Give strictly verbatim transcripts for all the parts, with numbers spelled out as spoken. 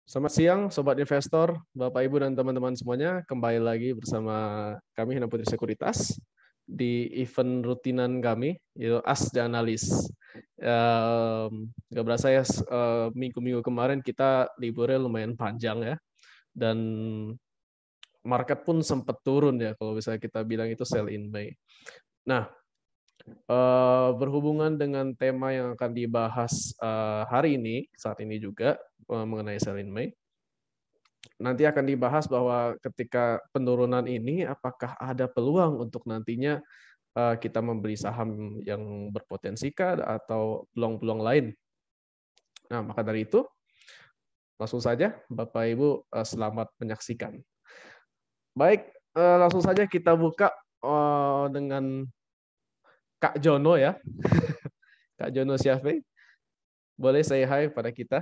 Selamat siang, Sobat Investor, Bapak, Ibu, dan teman-teman semuanya. Kembali lagi bersama kami, Hana Putri Sekuritas, di event rutinan kami, yaitu Ask the Analyst. Um, gak berasa ya, uh, minggu-minggu kemarin kita liburnya lumayan panjang ya, dan market pun sempat turun ya, kalau bisa kita bilang itu sell in May. Nah, uh, berhubungan dengan tema yang akan dibahas uh, hari ini, saat ini juga, uh, mengenai sell in May, nanti akan dibahas bahwa ketika penurunan ini apakah ada peluang untuk nantinya kita membeli saham yang berpotensi kah atau peluang-peluang lain. Nah, maka dari itu langsung saja Bapak Ibu selamat menyaksikan. Baik, langsung saja kita buka dengan Kak Jono ya. Kak Jono Syafiq. Boleh say hi pada kita?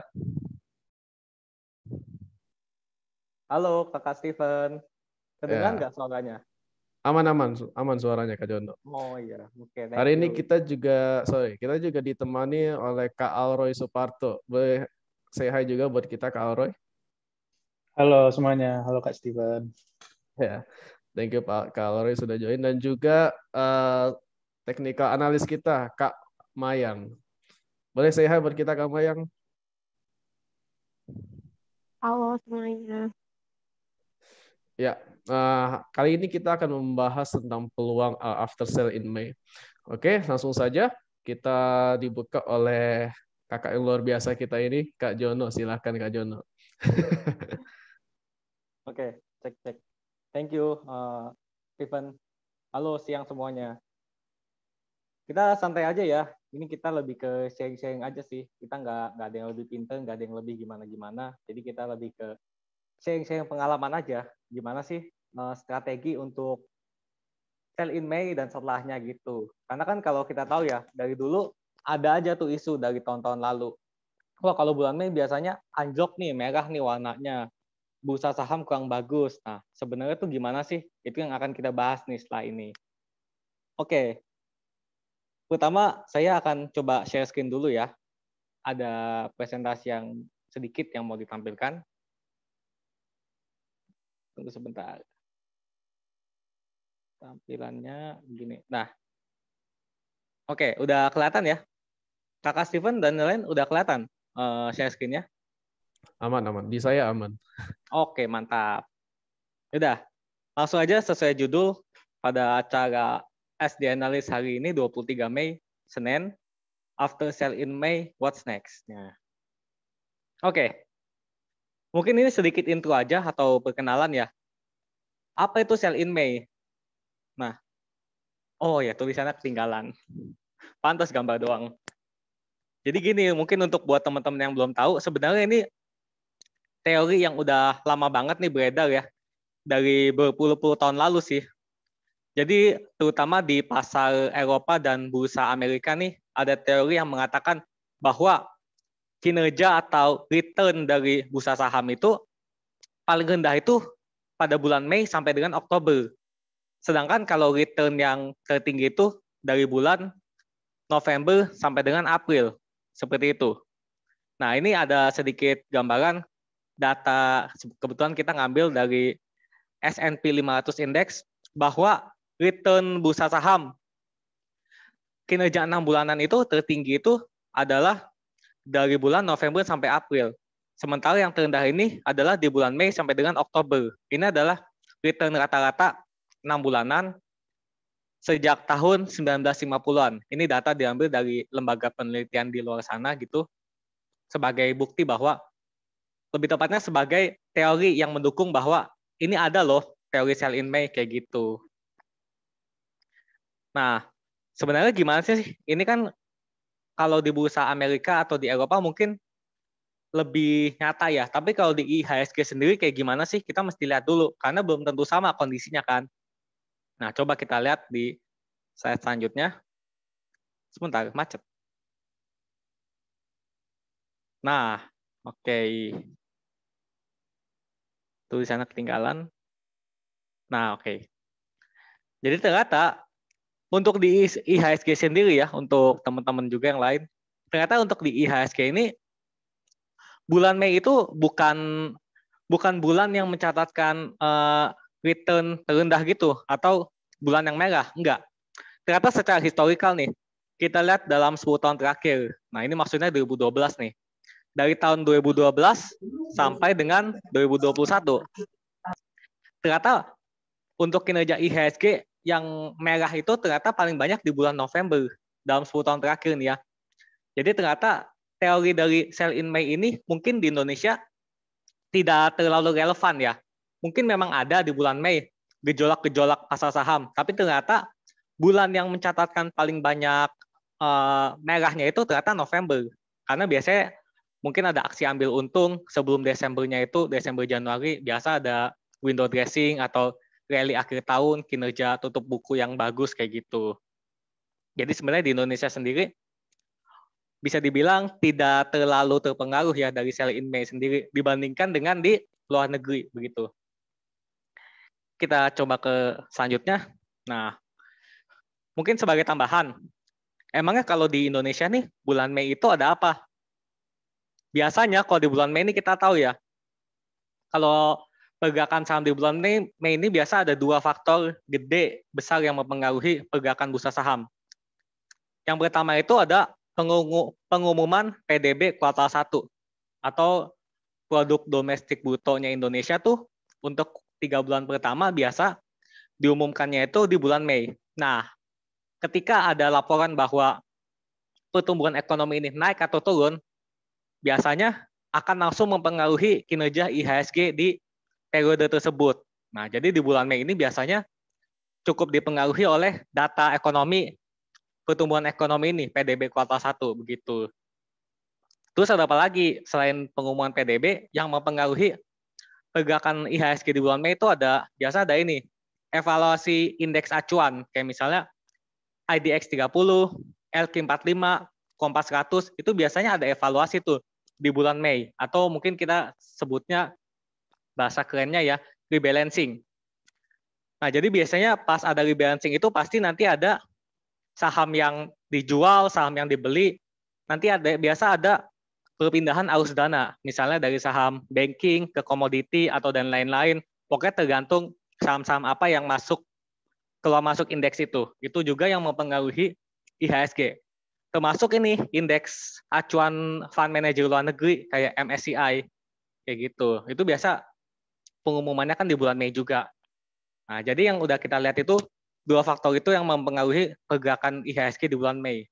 Halo, Kakak Steven. Kedengaran nggak ya suaranya? Aman-aman, aman suaranya Kak Jono. Oh iya, oke. Okay, hari ini kita juga, sorry, kita juga ditemani oleh Kak Alroy Suparto. Boleh say hi juga buat kita, Kak Alroy? Halo semuanya, halo Kak Steven. Ya, thank you Pak Kak Alroy sudah join, dan juga uh, technical analis kita, Kak Mayang. Boleh say hi buat kita, Kak Mayang? Halo semuanya. Ya, uh, kali ini kita akan membahas tentang peluang uh, after sale in May. Oke, langsung saja kita dibuka oleh kakak yang luar biasa kita ini, Kak Jono. Silahkan Kak Jono. Oke, cek cek. Thank you, uh, Steven. Halo siang semuanya. Kita santai aja ya. Ini kita lebih ke sharing-sharing aja sih. Kita nggak nggak ada yang lebih pinter, nggak ada yang lebih gimana-gimana. Jadi kita lebih ke sharing-sharing pengalaman aja. Gimana sih uh, strategi untuk sell in May dan setelahnya gitu. Karena kan kalau kita tahu ya, dari dulu ada aja tuh isu dari tahun-tahun lalu. Wah, kalau bulan Mei biasanya anjlok nih, merah nih warnanya. Bursa saham kurang bagus. Nah, sebenarnya tuh gimana sih? Itu yang akan kita bahas nih setelah ini. Oke. Pertama, saya akan coba share screen dulu ya. Ada presentasi yang sedikit yang mau ditampilkan. Tunggu sebentar. Tampilannya begini. Nah, oke, udah kelihatan ya? Kakak Steven dan lain udah kelihatan uh, share screen-nya? Aman, aman. Di saya aman. Oke, mantap. Udah, langsung aja sesuai judul pada acara Ask the Analyst hari ini, dua puluh tiga Mei, Senin. After sell in May, what's next? Nah. Oke, mungkin ini sedikit intro aja atau perkenalan ya. Apa itu sell in May? Nah, oh ya, tulisannya ketinggalan. Pantas gambar doang. Jadi gini, mungkin untuk buat teman-teman yang belum tahu, sebenarnya ini teori yang udah lama banget nih beredar ya. Dari berpuluh-puluh tahun lalu sih. Jadi terutama di pasar Eropa dan bursa Amerika nih, ada teori yang mengatakan bahwa kinerja atau return dari bursa saham itu paling rendah itu pada bulan Mei sampai dengan Oktober. Sedangkan kalau return yang tertinggi itu dari bulan November sampai dengan April. Seperti itu. Nah, ini ada sedikit gambaran data, kebetulan kita ngambil dari S and P lima ratus Index, bahwa return bursa saham kinerja enam bulanan itu tertinggi itu adalah dari bulan November sampai April. Sementara yang terendah ini adalah di bulan Mei sampai dengan Oktober. Ini adalah return rata-rata enam bulanan sejak tahun sembilan belas lima puluhan. Ini data diambil dari lembaga penelitian di luar sana gitu, sebagai bukti bahwa, lebih tepatnya sebagai teori yang mendukung bahwa ini ada loh teori sell in May kayak gitu. Nah, sebenarnya gimana sih? Ini kan kalau di bursa Amerika atau di Eropa mungkin lebih nyata ya. Tapi kalau di I H S G sendiri kayak gimana sih? Kita mesti lihat dulu, karena belum tentu sama kondisinya kan. Nah, coba kita lihat di slide selanjutnya. Sebentar, macet. Nah, oke. Okay. Tulisannya ketinggalan. Nah, oke. Okay. Jadi ternyata untuk di I H S G sendiri ya, untuk teman-teman juga yang lain, ternyata untuk di I H S G ini bulan Mei itu bukan bukan bulan yang mencatatkan uh, return terendah gitu atau bulan yang merah, enggak. Ternyata secara historikal nih, kita lihat dalam sepuluh tahun terakhir. Nah, ini maksudnya dua ribu dua belas nih. Dari tahun dua ribu dua belas sampai dengan dua ribu dua puluh satu. Ternyata untuk kinerja I H S G yang merah itu ternyata paling banyak di bulan November dalam sepuluh tahun terakhir nih ya. Jadi ternyata teori dari sell in May ini mungkin di Indonesia tidak terlalu relevan ya. Mungkin memang ada di bulan Mei gejolak-gejolak pasar saham, tapi ternyata bulan yang mencatatkan paling banyak uh, merahnya itu ternyata November. Karena biasanya mungkin ada aksi ambil untung sebelum Desembernya itu, Desember Januari biasa ada window dressing atau rally akhir tahun, kinerja tutup buku yang bagus kayak gitu. Jadi sebenarnya di Indonesia sendiri bisa dibilang tidak terlalu terpengaruh ya dari sell in May sendiri dibandingkan dengan di luar negeri begitu. Kita coba ke selanjutnya. Nah, mungkin sebagai tambahan, emangnya kalau di Indonesia nih bulan Mei itu ada apa? Biasanya kalau di bulan Mei ini kita tahu ya, kalau pergerakan saham di bulan Mei, Mei ini biasa ada dua faktor gede besar yang mempengaruhi pergerakan bursa saham. Yang pertama itu ada pengumuman P D B kuartal satu atau produk domestik brutonya Indonesia tuh untuk tiga bulan pertama biasa diumumkannya itu di bulan Mei. Nah, ketika ada laporan bahwa pertumbuhan ekonomi ini naik atau turun, biasanya akan langsung mempengaruhi kinerja I H S G di periode tersebut. Nah, jadi di bulan Mei ini biasanya cukup dipengaruhi oleh data ekonomi pertumbuhan ekonomi ini, P D B kuartal satu, begitu. Terus ada apa lagi selain pengumuman P D B yang mempengaruhi pergerakan I H S G di bulan Mei itu ada, biasa ada ini, evaluasi indeks acuan, kayak misalnya I D X tiga puluh, L Q empat puluh lima, Kompas seratus, itu biasanya ada evaluasi tuh di bulan Mei, atau mungkin kita sebutnya bahasa kerennya ya, rebalancing. Nah, jadi biasanya pas ada rebalancing itu pasti nanti ada saham yang dijual, saham yang dibeli, nanti ada biasa ada perpindahan arus dana, misalnya dari saham banking ke komoditi atau dan lain-lain. Pokoknya tergantung saham-saham apa yang masuk keluar masuk indeks itu. Itu juga yang mempengaruhi I H S G. Termasuk ini indeks acuan fund manager luar negeri kayak M S C I kayak gitu. Itu biasa pengumumannya kan di bulan Mei juga. Nah, jadi yang udah kita lihat itu dua faktor itu yang mempengaruhi pergerakan I H S G di bulan Mei.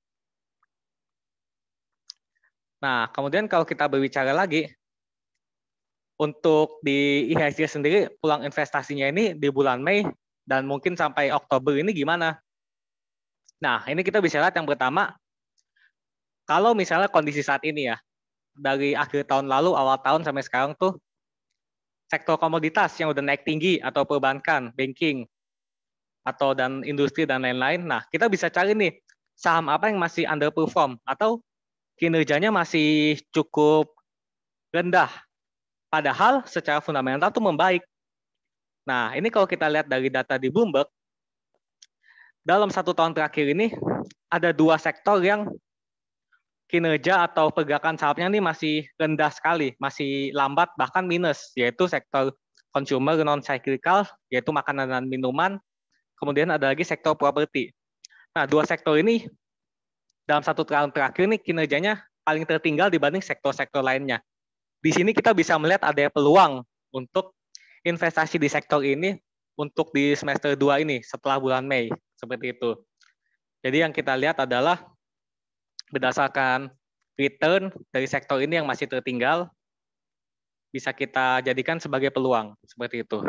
Nah, kemudian kalau kita berbicara lagi, untuk di I H S G sendiri, peluang investasinya ini di bulan Mei dan mungkin sampai Oktober ini gimana? Nah, ini kita bisa lihat yang pertama, kalau misalnya kondisi saat ini ya, dari akhir tahun lalu, awal tahun sampai sekarang tuh, sektor komoditas yang udah naik tinggi atau perbankan, banking, atau dan industri dan lain-lain. Nah, kita bisa cari nih saham apa yang masih underperform atau kinerjanya masih cukup rendah. Padahal secara fundamental tuh membaik. Nah, ini kalau kita lihat dari data di Bloomberg, dalam satu tahun terakhir ini ada dua sektor yang kinerja atau pergerakan sahamnya ini masih rendah sekali, masih lambat bahkan minus, yaitu sektor consumer non-cyclical, yaitu makanan dan minuman. Kemudian ada lagi sektor properti. Nah, dua sektor ini dalam satu tahun terakhir ini kinerjanya paling tertinggal dibanding sektor-sektor lainnya. Di sini kita bisa melihat ada peluang untuk investasi di sektor ini untuk di semester dua ini setelah bulan Mei, seperti itu. Jadi yang kita lihat adalah berdasarkan return dari sektor ini yang masih tertinggal bisa kita jadikan sebagai peluang, seperti itu.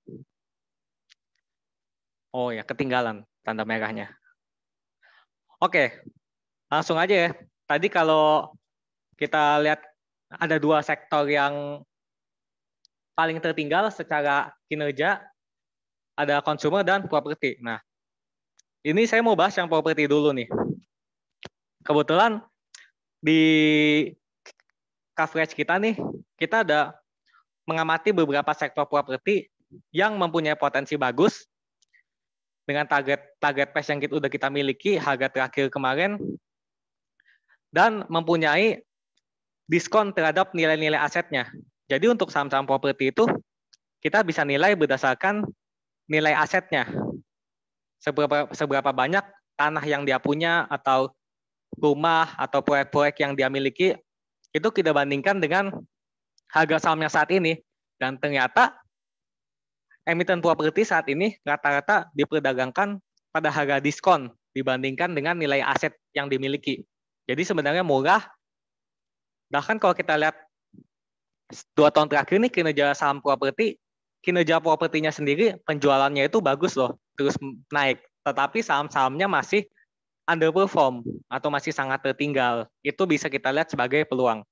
Oh ya, ketinggalan tanda merahnya. Oke, langsung aja ya. Tadi kalau kita lihat ada dua sektor yang paling tertinggal secara kinerja, ada consumer dan properti. Nah, ini saya mau bahas yang properti dulu nih. Kebetulan di coverage kita nih, kita ada mengamati beberapa sektor properti yang mempunyai potensi bagus dengan target target price yang kita, udah kita miliki harga terakhir kemarin dan mempunyai diskon terhadap nilai-nilai asetnya. Jadi untuk saham-saham properti itu kita bisa nilai berdasarkan nilai asetnya. Seberapa seberapa banyak tanah yang dia punya atau rumah atau proyek-proyek yang dia miliki, itu kita bandingkan dengan harga sahamnya saat ini. Dan ternyata emiten properti saat ini rata-rata diperdagangkan pada harga diskon dibandingkan dengan nilai aset yang dimiliki. Jadi sebenarnya murah. Bahkan kalau kita lihat dua tahun terakhir ini kinerja saham properti, kinerja propertinya sendiri penjualannya itu bagus loh, terus naik. Tetapi saham-sahamnya masih underperform atau masih sangat tertinggal. Itu bisa kita lihat sebagai peluang.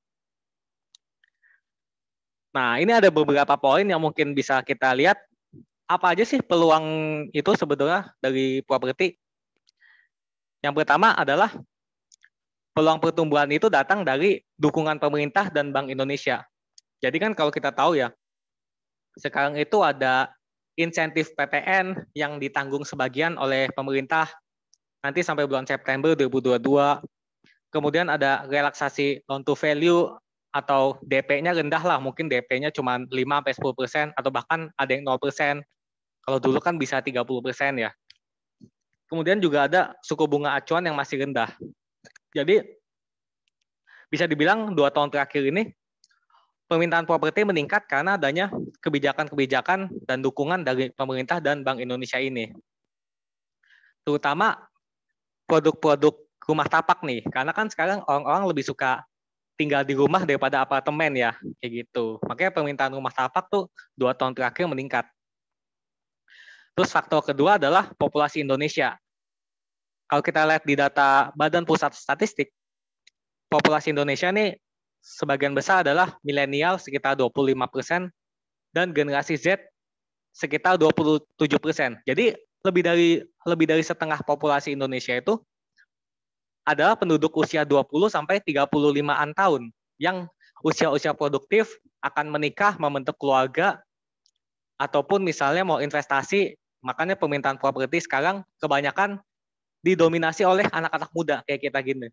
Nah, ini ada beberapa poin yang mungkin bisa kita lihat. Apa aja sih peluang itu sebetulnya dari properti? Yang pertama adalah peluang pertumbuhan itu datang dari dukungan pemerintah dan Bank Indonesia. Jadi kan kalau kita tahu ya, sekarang itu ada insentif P P N yang ditanggung sebagian oleh pemerintah nanti sampai bulan September dua ribu dua puluh dua. Kemudian ada relaksasi loan to value atau D P-nya rendah lah, mungkin D P-nya cuma lima sampai sepuluh persen atau bahkan ada yang nol persen. Kalau dulu kan bisa tiga puluh persen ya. Kemudian juga ada suku bunga acuan yang masih rendah. Jadi bisa dibilang dua tahun terakhir ini permintaan properti meningkat karena adanya kebijakan-kebijakan dan dukungan dari pemerintah dan Bank Indonesia ini. Terutama produk-produk rumah tapak nih, karena kan sekarang orang-orang lebih suka tinggal di rumah daripada apartemen ya, kayak gitu. Makanya permintaan rumah tapak tuh dua tahun terakhir meningkat. Terus faktor kedua adalah populasi Indonesia. Kalau kita lihat di data Badan Pusat Statistik, populasi Indonesia ini sebagian besar adalah milenial sekitar dua puluh lima persen dan generasi Z sekitar dua puluh tujuh persen. Jadi lebih dari lebih dari setengah populasi Indonesia itu adalah penduduk usia dua puluh sampai tiga puluh limaan tahun yang usia-usia produktif akan menikah, membentuk keluarga ataupun misalnya mau investasi. Makanya permintaan properti sekarang kebanyakan didominasi oleh anak-anak muda kayak kita gini.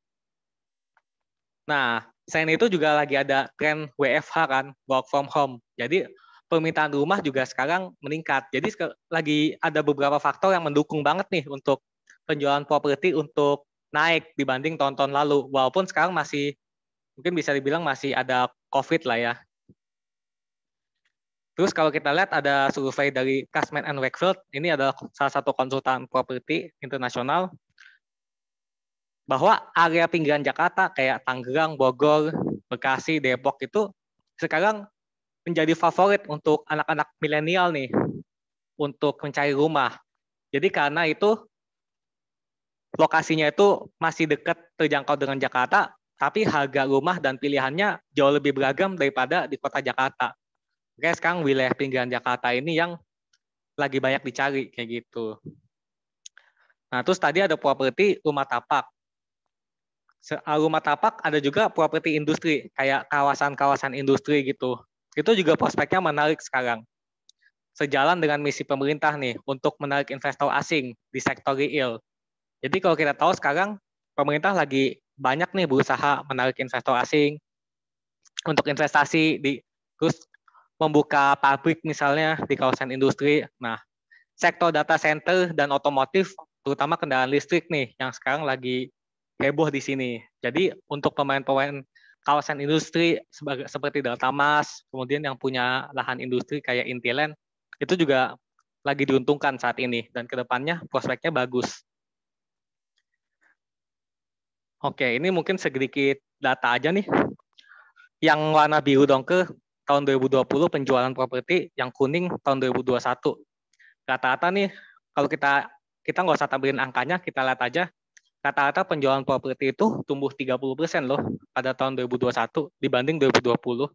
Nah, selain itu juga lagi ada tren W F H kan, work from home. Jadi permintaan rumah juga sekarang meningkat. Jadi lagi ada beberapa faktor yang mendukung banget nih untuk penjualan properti untuk naik dibanding tahun-tahun lalu. Walaupun sekarang masih, mungkin bisa dibilang masih ada COVID lah ya. Terus kalau kita lihat ada survei dari Cushman and Wakefield, ini adalah salah satu konsultan properti internasional, bahwa area pinggiran Jakarta kayak Tangerang, Bogor, Bekasi, Depok itu sekarang menjadi favorit untuk anak-anak milenial nih untuk mencari rumah. Jadi karena itu lokasinya itu masih dekat terjangkau dengan Jakarta, tapi harga rumah dan pilihannya jauh lebih beragam daripada di kota Jakarta. Oke, sekarang wilayah pinggiran Jakarta ini yang lagi banyak dicari kayak gitu. Nah, terus tadi ada properti rumah tapak. Rumah tapak ada juga properti industri, kayak kawasan-kawasan industri gitu. Itu juga prospeknya menarik sekarang. Sejalan dengan misi pemerintah nih untuk menarik investor asing di sektor real. Jadi kalau kita tahu sekarang pemerintah lagi banyak nih berusaha menarik investor asing untuk investasi di terus membuka pabrik misalnya di kawasan industri. Nah, sektor data center dan otomotif, terutama kendaraan listrik nih, yang sekarang lagi heboh di sini. Jadi untuk pemain-pemain kawasan industri seperti Deltamas, kemudian yang punya lahan industri kayak Intiland, itu juga lagi diuntungkan saat ini, dan kedepannya prospeknya bagus. Oke, ini mungkin sedikit data aja nih. Yang warna biru dongker tahun dua ribu dua puluh penjualan properti, yang kuning tahun dua ribu dua puluh satu. Rata-rata nih, kalau kita kita nggak usah tampilin angkanya, kita lihat aja. Rata-rata penjualan properti itu tumbuh tiga puluh persen loh pada tahun dua ribu dua puluh satu dibanding dua ribu dua puluh.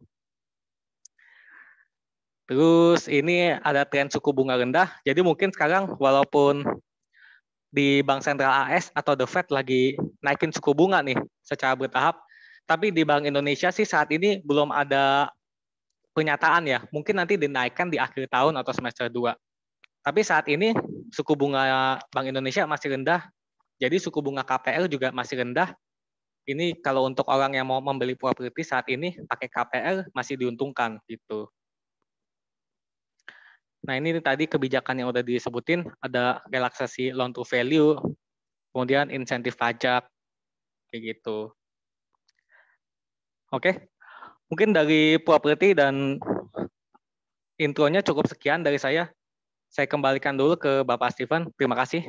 Terus ini ada tren suku bunga rendah. Jadi mungkin sekarang walaupun di Bank Sentral A S atau The Fed lagi naikin suku bunga nih secara bertahap, tapi di Bank Indonesia sih saat ini belum ada pernyataan ya, mungkin nanti dinaikkan di akhir tahun atau semester dua. Tapi saat ini suku bunga Bank Indonesia masih rendah, jadi suku bunga K P R juga masih rendah, Ini kalau untuk orang yang mau membeli properti saat ini pakai K P R masih diuntungkan gitu. Nah, ini tadi kebijakan yang udah disebutin, ada relaksasi loan to value, kemudian insentif pajak, kayak gitu. Oke, mungkin dari properti dan intronya cukup sekian dari saya. Saya kembalikan dulu ke Bapak Steven. Terima kasih.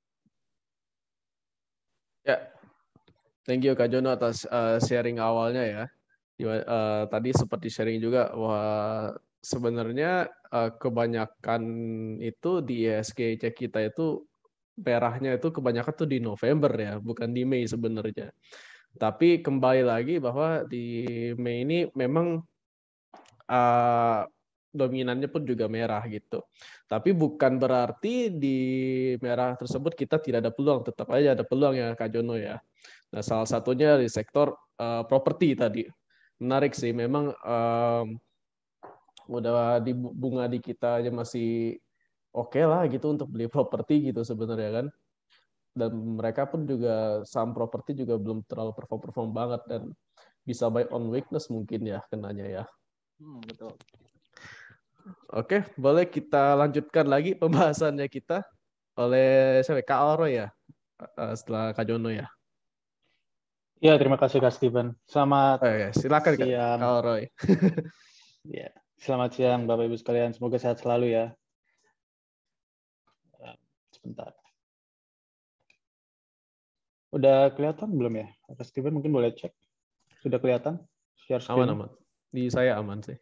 Ya, thank you Kak Jono atas uh, sharing awalnya ya. Uh, tadi seperti sharing juga wah sebenarnya uh, kebanyakan itu di I S G cek kita itu merahnya itu kebanyakan tuh di November ya, bukan di Mei sebenarnya. Tapi kembali lagi bahwa di Mei ini memang uh, dominannya pun juga merah gitu. Tapi bukan berarti di merah tersebut kita tidak ada peluang, tetap aja ada peluang ya Kak Jono ya. Nah, salah satunya di sektor uh, properti tadi. Menarik sih, memang um, udah di bunga di kita aja masih oke okay lah gitu untuk beli properti gitu sebenarnya kan. Dan mereka pun juga saham properti juga belum terlalu perform-perform banget dan bisa buy on weakness mungkin ya kenanya ya. Hmm, betul. Oke, boleh kita lanjutkan lagi pembahasannya kita oleh siapa? Kak Oro ya, setelah Kak Jono ya. Ya, terima kasih Kak Steven. Selamat oh, ya. Silakan siang. Kak Oro. Ya, selamat siang Bapak Ibu sekalian. Semoga sehat selalu ya. Sebentar. Udah kelihatan belum ya? Kak Steven mungkin boleh cek. Sudah kelihatan? Share screen. Aman aman. Di saya aman sih.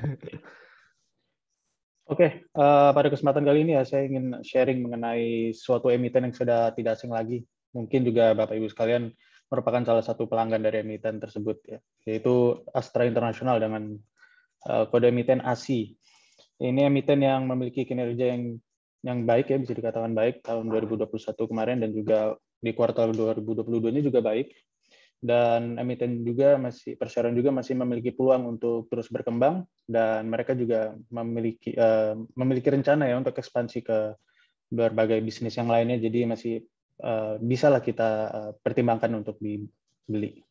Oke, okay, uh, pada kesempatan kali ini ya saya ingin sharing mengenai suatu emiten yang sudah tidak asing lagi. Mungkin juga Bapak Ibu sekalian merupakan salah satu pelanggan dari emiten tersebut ya, yaitu Astra International dengan uh, kode emiten A S I. Ini emiten yang memiliki kinerja yang yang baik ya, bisa dikatakan baik tahun dua ribu dua puluh satu kemarin dan juga di kuartal dua ribu dua puluh dua ini juga baik. Dan emiten juga masih perseroan juga masih memiliki peluang untuk terus berkembang dan mereka juga memiliki uh, memiliki rencana ya untuk ekspansi ke berbagai bisnis yang lainnya, jadi masih uh, bisalah kita uh, pertimbangkan untuk dibeli.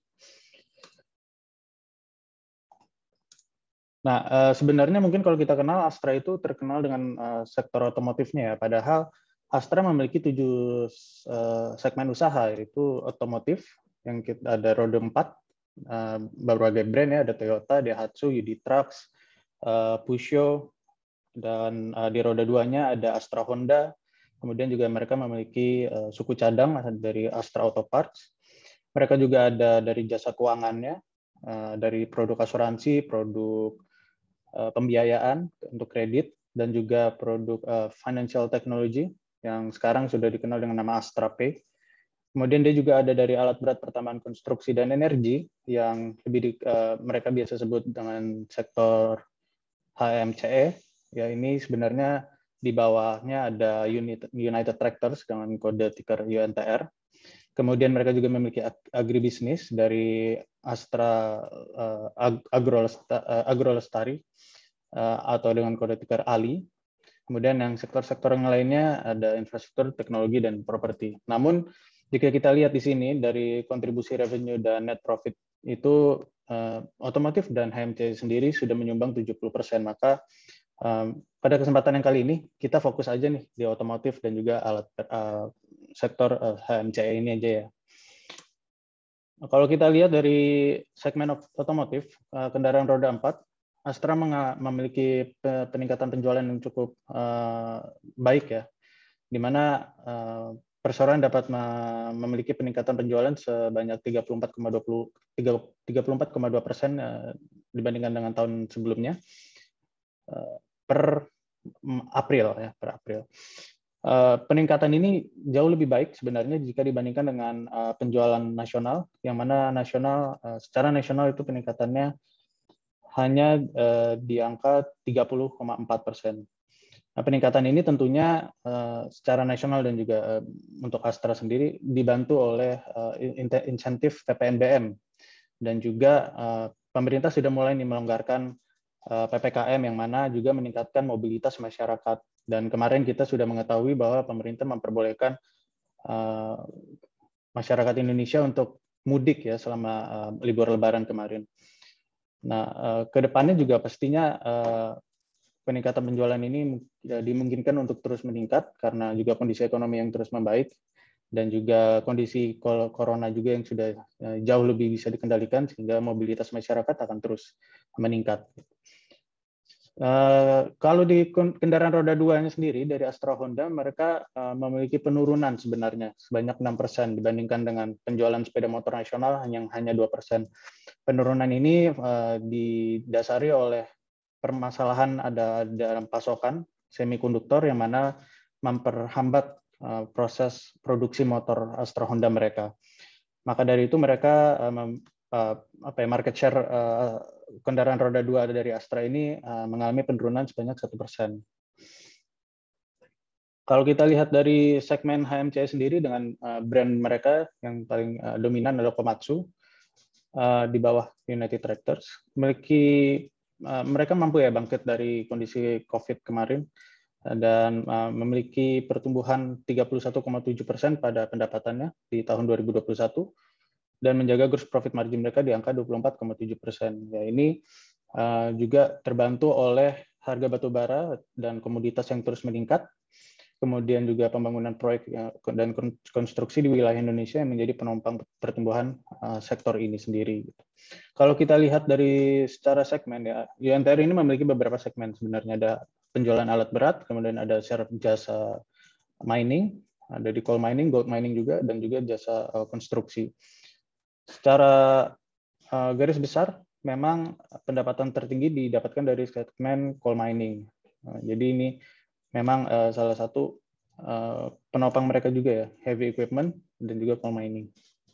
Nah, uh, sebenarnya mungkin kalau kita kenal Astra itu terkenal dengan uh, sektor otomotifnya ya, padahal Astra memiliki tujuh uh, segmen usaha, yaitu otomotif, yang kita ada roda empat, uh, berbagai brand ya, ada Toyota, Daihatsu, U D Trucks, uh, Pusho, dan uh, di roda duanya ada Astra Honda, kemudian juga mereka memiliki uh, suku cadang dari Astra Auto Parts, mereka juga ada dari jasa keuangannya, uh, dari produk asuransi, produk uh, pembiayaan untuk kredit, dan juga produk uh, financial technology, yang sekarang sudah dikenal dengan nama Astra Pay. Kemudian dia juga ada dari alat berat pertambangan konstruksi dan energi yang lebih di, uh, mereka biasa sebut dengan sektor H M C E. Ya, ini sebenarnya di bawahnya ada United Tractors dengan kode ticker U N T R. Kemudian mereka juga memiliki agribisnis dari Astra uh, Agrolestari uh, atau dengan kode ticker A L I. Kemudian yang sektor-sektor yang lainnya ada infrastruktur, teknologi, dan properti. Namun jika kita lihat di sini dari kontribusi revenue dan net profit itu uh, otomotif dan H M C sendiri sudah menyumbang tujuh puluh persen. Maka um, pada kesempatan yang kali ini kita fokus aja nih di otomotif dan juga alat uh, sektor uh, H M C ini aja ya. Nah, kalau kita lihat dari segmen otomotif, uh, kendaraan roda empat, Astra memiliki peningkatan penjualan yang cukup uh, baik ya, di mana uh, perseroan dapat memiliki peningkatan penjualan sebanyak tiga puluh empat koma dua persen dibandingkan dengan tahun sebelumnya per April ya per April. Peningkatan ini jauh lebih baik sebenarnya jika dibandingkan dengan penjualan nasional, yang mana nasional secara nasional itu peningkatannya hanya di angka tiga puluh koma empat persen. Nah, peningkatan ini tentunya uh, secara nasional dan juga uh, untuk Astra sendiri dibantu oleh uh, insentif P P N B M, dan juga uh, pemerintah sudah mulai nih melonggarkan uh, P P K M yang mana juga meningkatkan mobilitas masyarakat. Dan kemarin kita sudah mengetahui bahwa pemerintah memperbolehkan uh, masyarakat Indonesia untuk mudik ya selama uh, libur Lebaran kemarin. Nah, uh, ke depannya juga pastinya uh, peningkatan penjualan ini uh, dimungkinkan untuk terus meningkat karena juga kondisi ekonomi yang terus membaik dan juga kondisi corona juga yang sudah uh, jauh lebih bisa dikendalikan sehingga mobilitas masyarakat akan terus meningkat. Uh, kalau di kendaraan roda duanya sendiri dari Astra Honda, mereka uh, memiliki penurunan sebenarnya sebanyak enam persen dibandingkan dengan penjualan sepeda motor nasional yang hanya dua persen. Penurunan ini uh, didasari oleh permasalahan ada dalam pasokan semikonduktor yang mana memperhambat uh, proses produksi motor Astra Honda mereka. Maka dari itu mereka uh, uh, apa ya, market share uh, kendaraan roda dua dari Astra ini uh, mengalami penurunan sebanyak satu persen. Kalau kita lihat dari segmen H M C sendiri dengan uh, brand mereka yang paling uh, dominan adalah Komatsu uh, di bawah United Tractors, memiliki uh, mereka mampu ya bangkit dari kondisi COVID kemarin uh, dan uh, memiliki pertumbuhan tiga puluh satu koma tujuh persen pada pendapatannya di tahun dua ribu dua puluh satu. Dan menjaga gross profit margin mereka di angka dua puluh empat koma tujuh persen. Ya, ini uh, juga terbantu oleh harga batu bara dan komoditas yang terus meningkat, kemudian juga pembangunan proyek dan konstruksi di wilayah Indonesia yang menjadi penopang pertumbuhan uh, sektor ini sendiri. Kalau kita lihat dari secara segmen, ya, U N T R ini memiliki beberapa segmen sebenarnya. Ada penjualan alat berat, kemudian ada share jasa mining, ada di coal mining, gold mining juga, dan juga jasa uh, konstruksi. Secara uh, garis besar, memang pendapatan tertinggi didapatkan dari segmen coal mining. Uh, jadi ini memang uh, salah satu uh, penopang mereka juga ya, heavy equipment dan juga coal mining.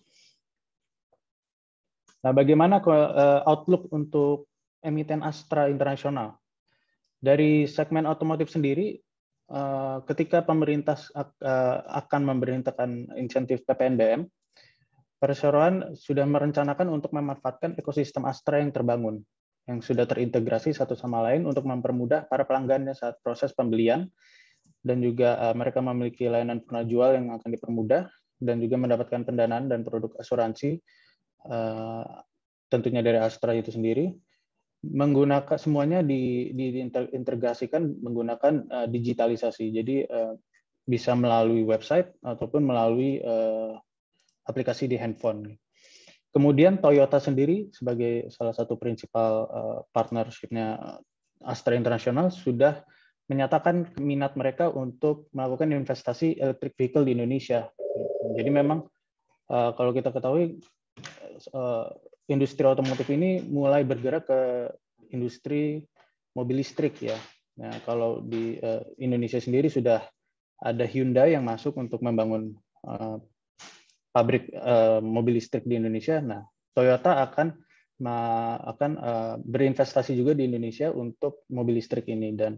Nah, bagaimana uh, outlook untuk emiten Astra Internasional? Dari segmen otomotif sendiri, uh, ketika pemerintah uh, akan memerintahkan insentif P P N B M, perseroan sudah merencanakan untuk memanfaatkan ekosistem Astra yang terbangun, yang sudah terintegrasi satu sama lain untuk mempermudah para pelanggannya saat proses pembelian, dan juga uh, mereka memiliki layanan penajual yang akan dipermudah, dan juga mendapatkan pendanaan dan produk asuransi, uh, tentunya dari Astra itu sendiri, menggunakan semuanya di, diintegrasikan menggunakan uh, digitalisasi, jadi uh, bisa melalui website ataupun melalui uh, aplikasi di handphone. Kemudian Toyota sendiri sebagai salah satu prinsipal uh, partnership-nya Astra Internasional sudah menyatakan minat mereka untuk melakukan investasi electric vehicle di Indonesia. Jadi memang uh, kalau kita ketahui uh, industri otomotif ini mulai bergerak ke industri mobil listrik ya. Nah, kalau di uh, Indonesia sendiri sudah ada Hyundai yang masuk untuk membangun uh, pabrik uh, mobil listrik di Indonesia. Nah, Toyota akan uh, akan uh, berinvestasi juga di Indonesia untuk mobil listrik ini. Dan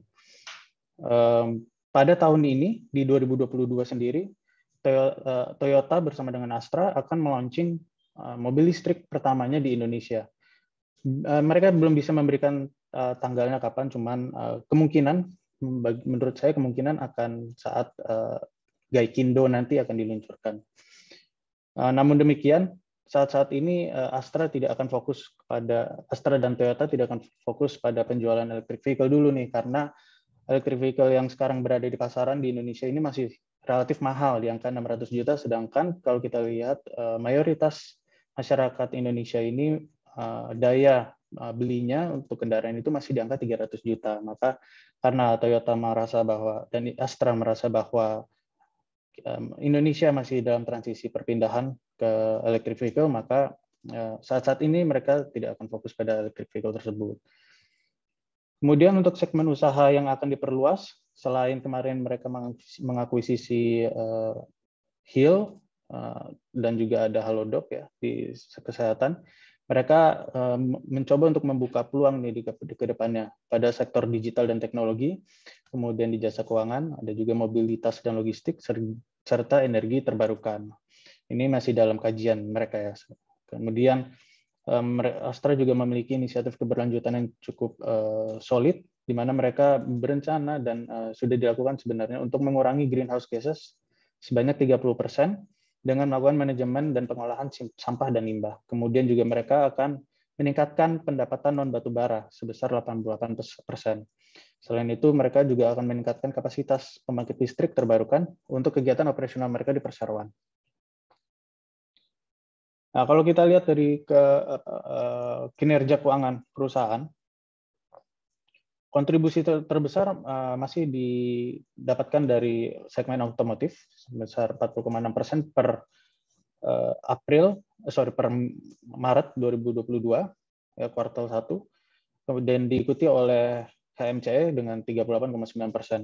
um, pada tahun ini di dua ribu dua puluh dua sendiri, Toyota bersama dengan Astra akan meluncing uh, mobil listrik pertamanya di Indonesia. Uh, mereka belum bisa memberikan uh, tanggalnya kapan, cuman uh, kemungkinan, menurut saya kemungkinan akan saat uh, Gaikindo nanti akan diluncurkan. Namun demikian, saat-saat ini Astra tidak akan fokus pada Astra dan Toyota tidak akan fokus pada penjualan electric vehicle dulu nih, karena electric vehicle yang sekarang berada di pasaran di Indonesia ini masih relatif mahal di angka enam ratus juta, sedangkan kalau kita lihat mayoritas masyarakat Indonesia ini daya belinya untuk kendaraan itu masih di angka tiga ratus juta. Maka karena Toyota merasa bahwa dan Astra merasa bahwa Indonesia masih dalam transisi perpindahan ke electric vehicle, maka saat-saat ini mereka tidak akan fokus pada electric vehicle tersebut. Kemudian untuk segmen usaha yang akan diperluas, selain kemarin mereka mengakuisisi uh, Hill uh, dan juga ada Halodoc ya di kesehatan, mereka uh, mencoba untuk membuka peluang nih di ke depannya pada sektor digital dan teknologi, kemudian di jasa keuangan, ada juga mobilitas dan logistik, serta energi terbarukan. Ini masih dalam kajian mereka ya. Kemudian Astra juga memiliki inisiatif keberlanjutan yang cukup uh, solid, di mana mereka berencana dan uh, sudah dilakukan sebenarnya untuk mengurangi greenhouse gases sebanyak tiga puluh persen dengan melakukan manajemen dan pengolahan sampah dan limbah. Kemudian juga mereka akan meningkatkan pendapatan non batubara sebesar delapan puluh delapan persen. Selain itu, mereka juga akan meningkatkan kapasitas pembangkit listrik terbarukan untuk kegiatan operasional mereka di perseroan. Nah, kalau kita lihat dari ke, uh, kinerja keuangan perusahaan, kontribusi ter terbesar uh, masih didapatkan dari segmen otomotif sebesar empat puluh koma enam persen per uh, April, sorry per Maret dua ribu dua puluh dua, ya, kuartal satu, kemudian diikuti oleh H M C E dengan tiga puluh delapan koma sembilan persen.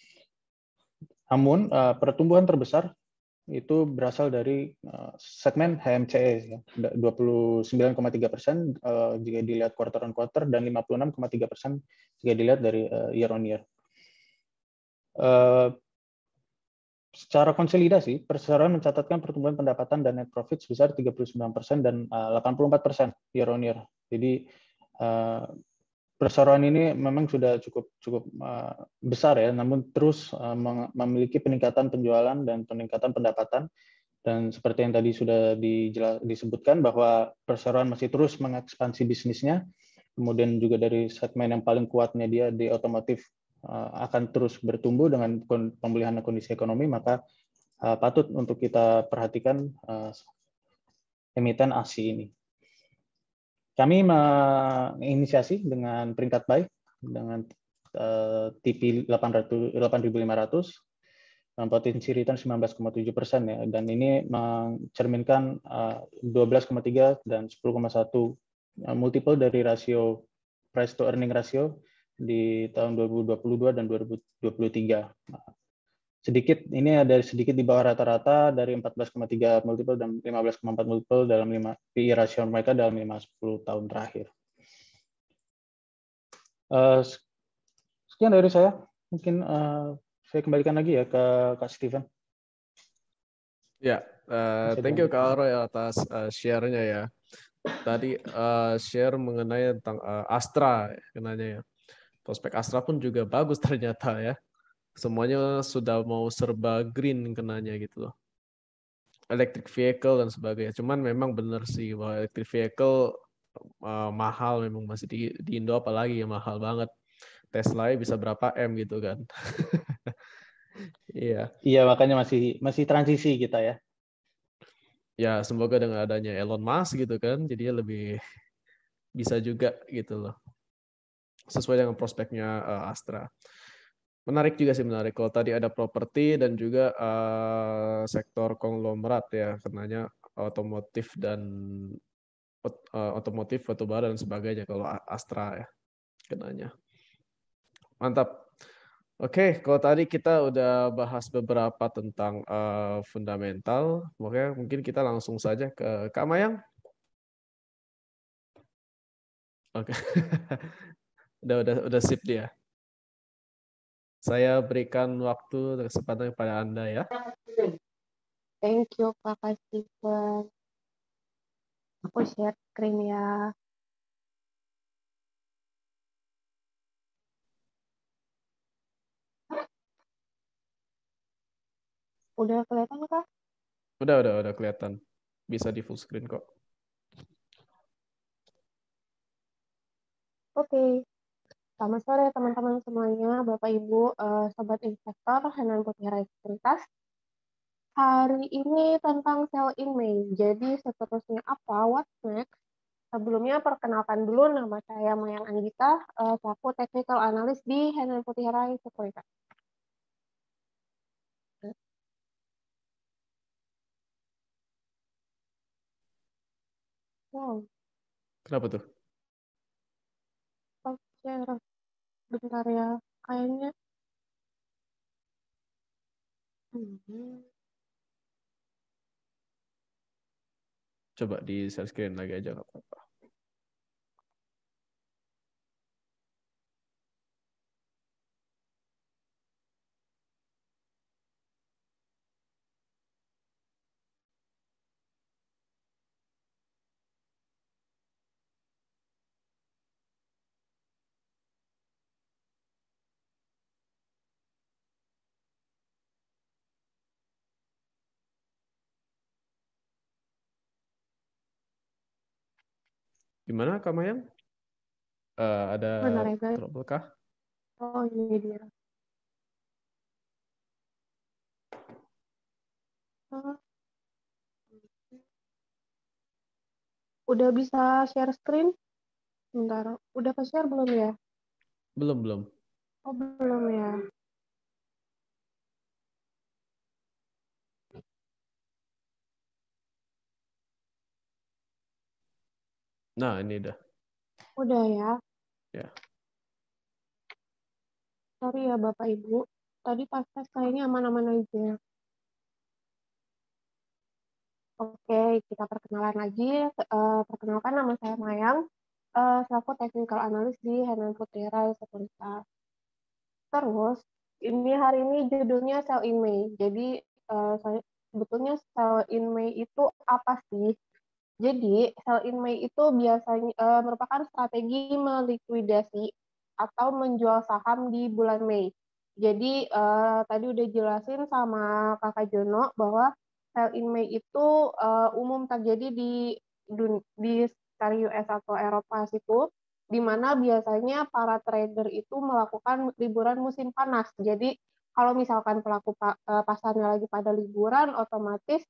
Namun uh, pertumbuhan terbesar itu berasal dari uh, segmen H M C E, ya, dua puluh sembilan koma tiga persen uh, jika dilihat quarter on quarter dan lima puluh enam koma tiga persen jika dilihat dari uh, year on year. Uh, secara konsolidasi, perseroan mencatatkan pertumbuhan pendapatan dan net profit sebesar tiga puluh sembilan persen dan uh, delapan puluh empat persen year on year. Jadi uh, perseroan ini memang sudah cukup cukup uh, besar ya, namun terus uh, memiliki peningkatan penjualan dan peningkatan pendapatan. Dan seperti yang tadi sudah disebutkan bahwa perseroan masih terus mengekspansi bisnisnya, kemudian juga dari segmen yang paling kuatnya dia di otomotif akan terus bertumbuh dengan pemulihan kondisi ekonomi, maka patut untuk kita perhatikan emiten A S I ini. Kami menginisiasi dengan peringkat buy dengan T P delapan ribu lima ratus, potensi return sembilan belas koma tujuh persen ya, dan ini mencerminkan dua belas koma tiga dan sepuluh koma satu multiple dari rasio price to earning ratio di tahun dua ribu dua puluh dua dan dua ribu dua puluh tiga. Sedikit ini ada sedikit di bawah rata-rata dari empat belas koma tiga multiple dan lima belas koma empat multiple dalam lima P E ratio mereka dalam lima sepuluh tahun terakhir. Sekian dari saya. Mungkin saya kembalikan lagi ya ke Kak Steven. Ya, uh, thank you Kak Roy atas uh, share-nya ya. Tadi uh, share mengenai tentang uh, Astra, kenanya ya. Prospek Astra pun juga bagus ternyata ya. Semuanya sudah mau serba green kenanya gitu loh. Electric vehicle dan sebagainya. Cuman memang benar sih bahwa electric vehicle uh, mahal memang masih di, di Indo apalagi ya mahal banget. Tesla bisa berapa M gitu kan. Iya. Iya, makanya masih masih transisi kita ya. Ya, semoga dengan adanya Elon Musk gitu kan, jadinya lebih bisa juga gitu loh. Sesuai dengan prospeknya uh, Astra. Menarik juga sih, menarik. Kalau tadi ada properti dan juga uh, sektor konglomerat ya, kenanya otomotif dan uh, otomotif, batubara dan sebagainya kalau Astra ya, kenanya. Mantap. Oke, kalau tadi kita udah bahas beberapa tentang uh, fundamental, makanya mungkin kita langsung saja ke Kak Mayang. Oke, udah udah udah sip dia. Saya berikan waktu dan kesempatan kepada Anda ya. Thank you Kakak Steven. Aku share screen ya. Udah kelihatan kah? Udah, udah, udah kelihatan. Bisa di full screen kok. Oke. Okay. Selamat sore teman-teman semuanya, Bapak Ibu, uh, Sobat Investor, Henan Putihara Sekuritas. Hari ini tentang sell in May. Jadi seterusnya apa? What's next? Sebelumnya perkenalkan dulu nama saya Mayang Anggita, uh, selaku Technical Analyst di Henan Putihara Sekuritas. Wow. Kenapa tuh? Oke, bentar ya. Kayaknya. Hmm. Coba di share screen lagi aja nggak apa-apa. Gimana Kak Mayang? Uh, ada Benar ya guys. trouble kah? Oh ini dia. Udah bisa share screen? Bentar, udah ke share belum ya? Belum, belum. Oh belum ya. Nah, ini udah. Udah ya. Ya. Sorry ya Bapak Ibu. Tadi pas tes kayaknya aman-aman aja. Oke, kita perkenalan lagi. Uh, perkenalkan nama saya Mayang. Uh, selaku Technical Analyst di Henan Putera Sekuritas. Terus, ini hari ini judulnya Sell in May. Jadi, uh, saya, sebetulnya Sell in May itu apa sih? Jadi, sell in May itu biasanya uh, merupakan strategi melikuidasi atau menjual saham di bulan Mei. Jadi, uh, tadi udah jelasin sama Kakak Jono bahwa sell in May itu uh, umum terjadi di di sekitar U S atau Eropa situ, di mana biasanya para trader itu melakukan liburan musim panas. Jadi, kalau misalkan pelaku pasarnya lagi pada liburan, otomatis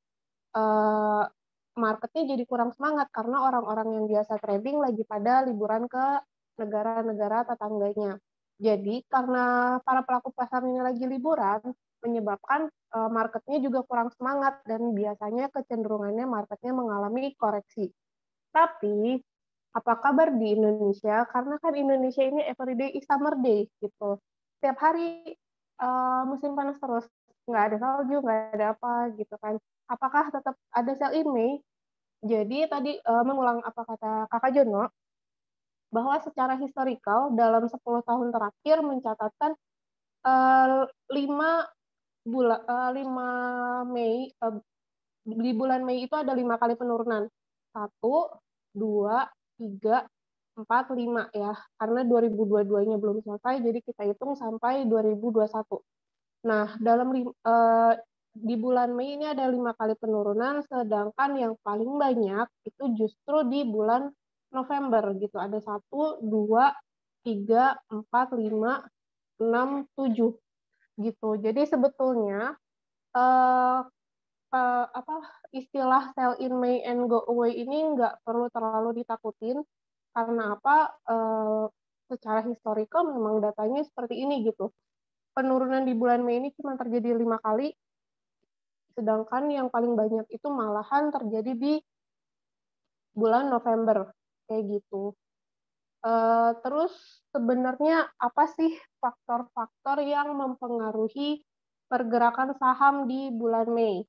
uh, marketnya jadi kurang semangat karena orang-orang yang biasa trading lagi pada liburan ke negara-negara tetangganya. Jadi karena para pelaku pasar ini lagi liburan, menyebabkan uh, marketnya juga kurang semangat dan biasanya kecenderungannya marketnya mengalami koreksi. Tapi apa kabar di Indonesia? Karena kan Indonesia ini everyday is summer day gitu. Setiap hari uh, musim panas terus, nggak ada salju, nggak ada apa gitu kan. Apakah tetap ada sell in May? Jadi tadi uh, mengulang apa kata Kakak Jono, bahwa secara historikal dalam sepuluh tahun terakhir mencatatkan uh, lima bulan uh, lima Mei uh, di bulan Mei itu ada lima kali penurunan. Satu, dua, tiga, empat, lima ya. Karena dua ribu dua puluh dua-nya belum selesai, jadi kita hitung sampai dua ribu dua puluh satu. Nah, dalam uh, di bulan Mei ini ada lima kali penurunan, sedangkan yang paling banyak itu justru di bulan November gitu. Ada satu, dua, tiga, empat, lima, enam, tujuh gitu. Jadi sebetulnya uh, uh, apa istilah sell in May and go away ini nggak perlu terlalu ditakutin karena apa? Uh, secara historical memang datanya seperti ini gitu. Penurunan di bulan Mei ini cuma terjadi lima kali, sedangkan yang paling banyak itu malahan terjadi di bulan November, kayak gitu. Uh, terus sebenarnya apa sih faktor-faktor yang mempengaruhi pergerakan saham di bulan Mei?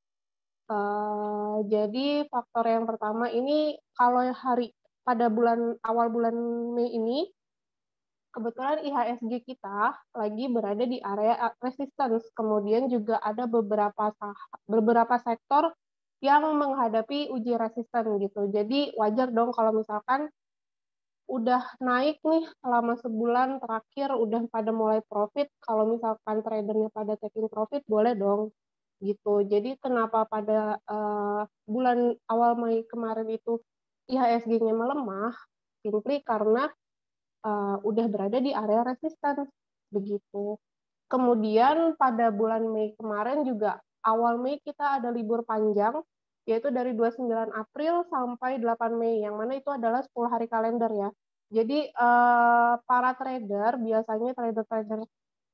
Uh, jadi faktor yang pertama ini kalau hari pada bulan awal bulan Mei ini kebetulan I H S G kita lagi berada di area resistance. Kemudian juga ada beberapa beberapa sektor yang menghadapi uji resisten gitu. Jadi wajar dong kalau misalkan udah naik nih selama sebulan terakhir udah pada mulai profit. Kalau misalkan tradernya pada taking profit boleh dong gitu. Jadi kenapa pada uh, bulan awal Mei kemarin itu I H S G-nya melemah? Simply karena uh, udah berada di area resisten begitu. Kemudian pada bulan Mei kemarin juga awal Mei kita ada libur panjang yaitu dari dua puluh sembilan April sampai delapan Mei yang mana itu adalah sepuluh hari kalender ya. Jadi uh, para trader biasanya trader-trader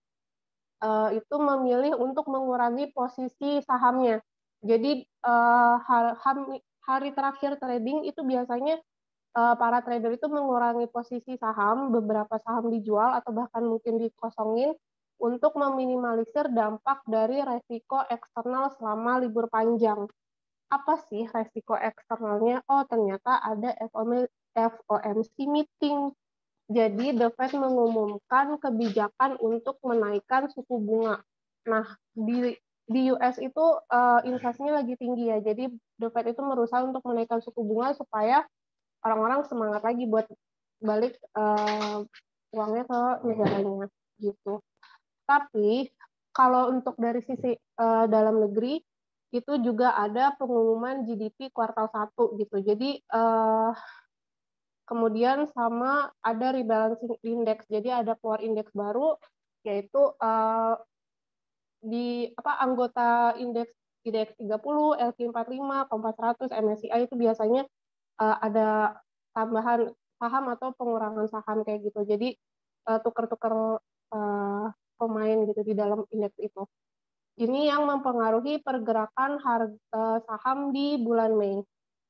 uh, itu memilih untuk mengurangi posisi sahamnya. Jadi uh, hari terakhir trading itu biasanya uh, para trader itu mengurangi posisi saham, beberapa saham dijual atau bahkan mungkin dikosongin untuk meminimalisir dampak dari resiko eksternal selama libur panjang. Apa sih resiko eksternalnya? Oh, ternyata ada F O M C meeting. Jadi, The Fed mengumumkan kebijakan untuk menaikkan suku bunga. Nah, di di U S itu uh, inflasinya lagi tinggi ya. Jadi, The Fed itu berusaha untuk menaikkan suku bunga supaya orang-orang semangat lagi buat balik uh, uangnya ke negaranya gitu. Tapi kalau untuk dari sisi uh, dalam negeri itu juga ada pengumuman G D P kuartal satu gitu. Jadi uh, Kemudian sama ada rebalancing index. Jadi ada keluar indeks baru, yaitu uh, di apa anggota indeks I D X tiga puluh, L Q empat puluh lima, Kompas seratus, M S C I itu biasanya uh, ada tambahan saham atau pengurangan saham kayak gitu. Jadi uh, tuker-tuker uh, pemain gitu di dalam indeks itu. Ini yang mempengaruhi pergerakan harga saham di bulan Mei.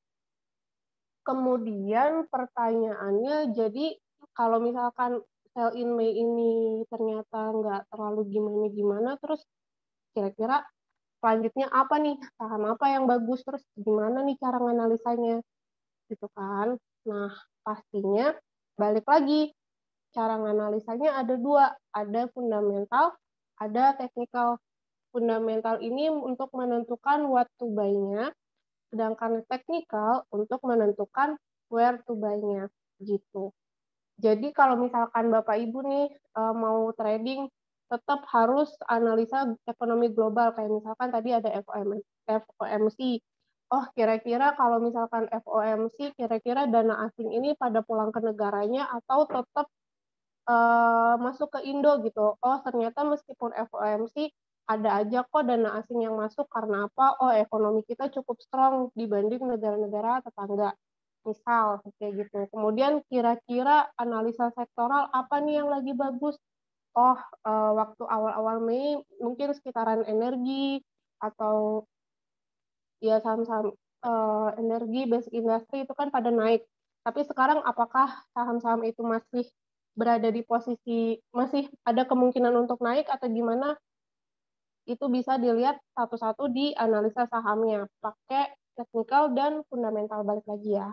Kemudian pertanyaannya, jadi kalau misalkan sell in Mei ini ternyata nggak terlalu gimana-gimana, terus kira-kira selanjutnya apa nih, saham apa yang bagus, terus gimana nih cara menganalisanya, gitu kan. Nah, pastinya balik lagi, cara menganalisanya ada dua, ada fundamental, ada teknikal. Fundamental ini untuk menentukan what to buy-nya, sedangkan teknikal untuk menentukan where to buy-nya, gitu. Jadi kalau misalkan Bapak Ibu nih mau trading, tetap harus analisa ekonomi global, kayak misalkan tadi ada F O M C. Oh, kira-kira kalau misalkan F O M C, kira-kira dana asing ini pada pulang ke negaranya atau tetap uh, masuk ke Indo gitu. Oh, ternyata meskipun F O M C, ada aja kok dana asing yang masuk karena apa? Oh, ekonomi kita cukup strong dibanding negara-negara tetangga. Misal kayak gitu. Kemudian kira-kira analisa sektoral apa nih yang lagi bagus? Oh, uh, waktu awal-awal Mei mungkin sekitaran energi atau ya saham-saham uh, energi, basic industry itu kan pada naik. Tapi sekarang apakah saham-saham itu masih berada di posisi, masih ada kemungkinan untuk naik atau gimana? Itu bisa dilihat satu-satu di analisa sahamnya. Pakai teknikal dan fundamental balik lagi ya.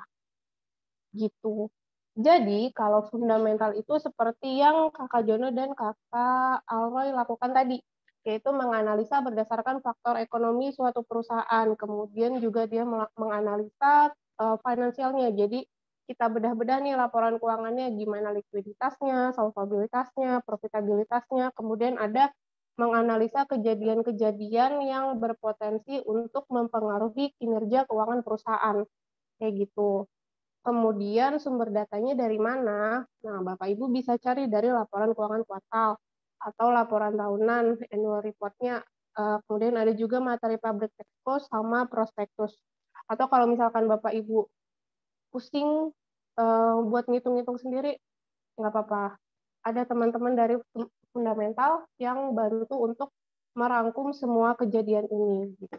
Gitu. Jadi, kalau fundamental itu seperti yang Kakak Jono dan Kakak Alroy lakukan tadi, yaitu menganalisa berdasarkan faktor ekonomi suatu perusahaan. Kemudian juga dia menganalisa uh, finansialnya. Jadi, kita bedah-bedah nih laporan keuangannya, gimana likuiditasnya, solvabilitasnya, profitabilitasnya. Kemudian ada menganalisa kejadian-kejadian yang berpotensi untuk mempengaruhi kinerja keuangan perusahaan. Kayak gitu. Kemudian sumber datanya dari mana? Nah, Bapak Ibu bisa cari dari laporan keuangan kuartal atau laporan tahunan, annual report-nya. Uh, kemudian ada juga materi public expose sama prospektus. Atau kalau misalkan Bapak Ibu pusing uh, buat ngitung-ngitung sendiri, nggak apa-apa. Ada teman-teman dari fundamental yang bantu untuk merangkum semua kejadian ini. Gitu.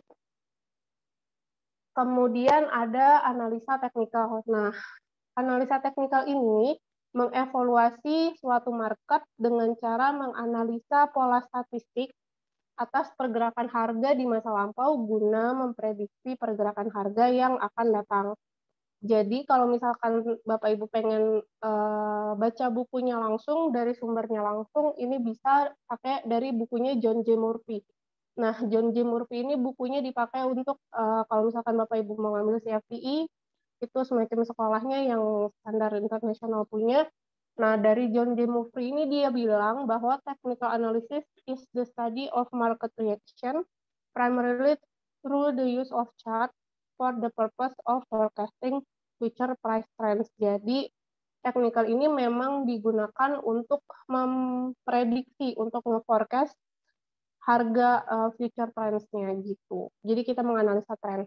Kemudian ada analisa teknikal. Nah, analisa teknikal ini mengevaluasi suatu market dengan cara menganalisa pola statistik atas pergerakan harga di masa lampau guna memprediksi pergerakan harga yang akan datang. Jadi kalau misalkan Bapak Ibu pengen uh, baca bukunya langsung, dari sumbernya langsung, ini bisa pakai dari bukunya John J. Murphy. Nah, John J. Murphy ini bukunya dipakai untuk, uh, kalau misalkan Bapak Ibu mau ngambil C F P I, itu semacam sekolahnya yang standar internasional punya. Nah, dari John J. Murphy ini dia bilang bahwa technical analysis is the study of market reaction, primarily through the use of chart for the purpose of forecasting future price trends. Jadi, technical ini memang digunakan untuk memprediksi, untuk nge-forecast harga uh, future trends-nya gitu. Jadi kita menganalisa tren.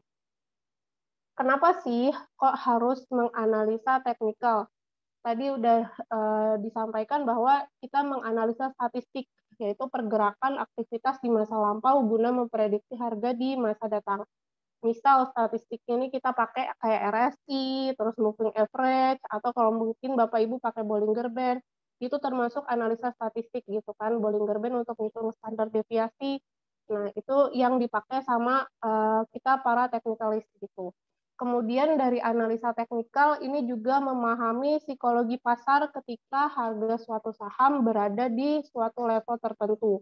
Kenapa sih kok harus menganalisa teknikal? Tadi udah uh, disampaikan bahwa kita menganalisa statistik, yaitu pergerakan aktivitas di masa lampau guna memprediksi harga di masa datang. Misal statistiknya ini kita pakai kayak R S I, terus moving average, atau kalau mungkin Bapak Ibu pakai Bollinger Band, itu termasuk analisa statistik gitu kan, Bollinger Band untuk menghitung standar deviasi. Nah, itu yang dipakai sama uh, kita para teknikalis gitu. Kemudian dari analisa teknikal ini juga memahami psikologi pasar ketika harga suatu saham berada di suatu level tertentu.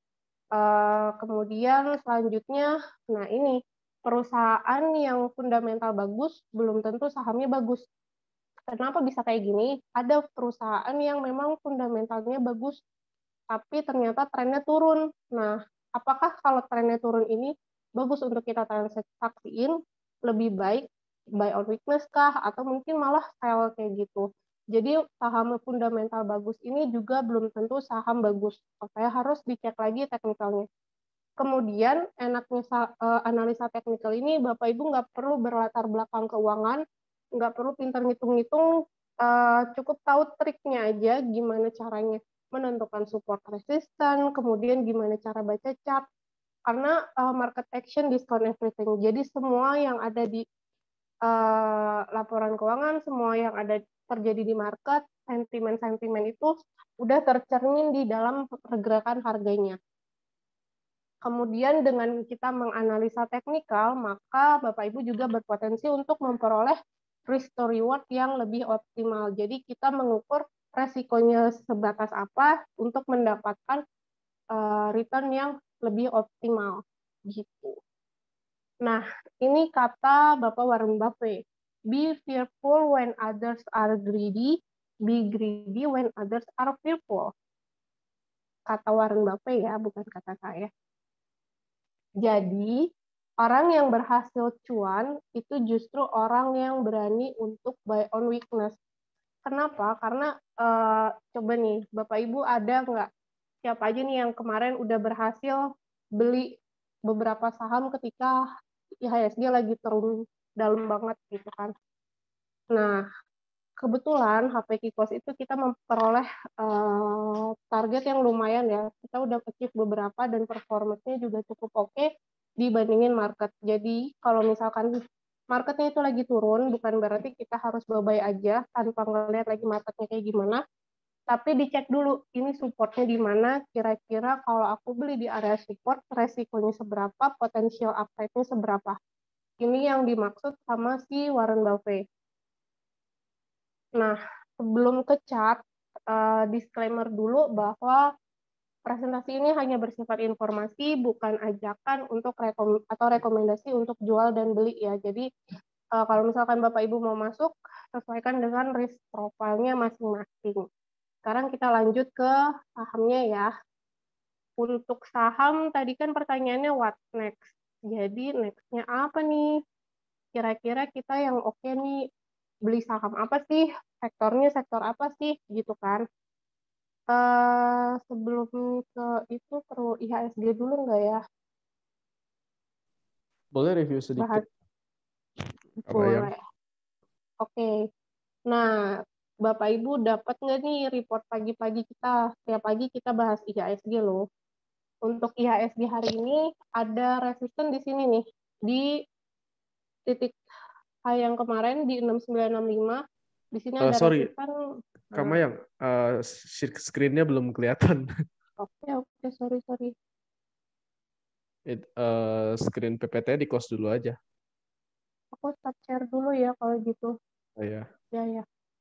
Uh, kemudian selanjutnya, nah ini perusahaan yang fundamental bagus belum tentu sahamnya bagus. Kenapa bisa kayak gini? Ada perusahaan yang memang fundamentalnya bagus, tapi ternyata trennya turun. Nah, apakah kalau trennya turun ini bagus untuk kita transaksiin? Lebih baik buy on weakness kah, atau mungkin malah sell kayak gitu. Jadi saham fundamental bagus ini juga belum tentu saham bagus. Saya harus dicek lagi teknikalnya. Kemudian enaknya uh, analisa teknikal ini Bapak Ibu nggak perlu berlatar belakang keuangan, nggak perlu pintar ngitung-ngitung, uh, cukup tahu triknya aja gimana caranya menentukan support resisten, kemudian gimana cara baca chart, karena uh, market action discount everything. Jadi semua yang ada di uh, laporan keuangan, semua yang ada terjadi di market, sentimen-sentimen itu udah tercermin di dalam pergerakan harganya. Kemudian dengan kita menganalisa teknikal, maka Bapak Ibu juga berpotensi untuk memperoleh risk to reward yang lebih optimal. Jadi kita mengukur resikonya sebatas apa untuk mendapatkan uh, return yang lebih optimal gitu. Nah, ini kata Bapak Warren Buffett. Be fearful when others are greedy, be greedy when others are fearful. Kata Warren Buffett ya, bukan kata saya. Jadi, orang yang berhasil cuan itu justru orang yang berani untuk buy on weakness. Kenapa? Karena uh, coba nih, Bapak Ibu ada nggak siapa aja nih yang kemarin udah berhasil beli beberapa saham ketika I H S G lagi turun dalam banget gitu kan. Nah, kebetulan H P Kikos itu kita memperoleh uh, target yang lumayan ya. Kita udah achieve beberapa dan performanya juga cukup oke okay dibandingin market. Jadi kalau misalkan marketnya itu lagi turun, bukan berarti kita harus bye-bye aja tanpa ngeliat lagi marketnya kayak gimana. Tapi dicek dulu, ini supportnya di mana, kira-kira kalau aku beli di area support, resikonya seberapa, potensial upside-nya seberapa. Ini yang dimaksud sama si Warren Buffett. Nah, sebelum ke chart, uh, disclaimer dulu bahwa presentasi ini hanya bersifat informasi, bukan ajakan untuk rekom atau rekomendasi untuk jual dan beli ya. Jadi uh, kalau misalkan Bapak Ibu mau masuk, sesuaikan dengan risk profile-nya masing-masing. Sekarang kita lanjut ke sahamnya ya. Untuk saham, tadi kan pertanyaannya what next? Jadi next-nya apa nih? Kira-kira kita yang oke okay nih, beli saham apa sih? Sektornya sektor apa sih? Gitu kan. Uh, sebelum ke itu perlu I H S G dulu nggak ya? Boleh review sedikit. Bahas. Boleh. Oke. Okay. Nah, Bapak Ibu dapat nggak nih report pagi-pagi kita? Setiap pagi kita bahas I H S G loh. Untuk I H S G hari ini ada resisten di sini nih, di titik high yang kemarin di enam sembilan enam lima. Di sini uh, ada sorry. resisten. Kamu yang uh, screen-nya belum kelihatan. Oke, okay, oke, okay, sorry, sorry. It, uh, screen P P T di close dulu aja. Aku stop share dulu ya kalau gitu. Oh, ya. Ya, ya.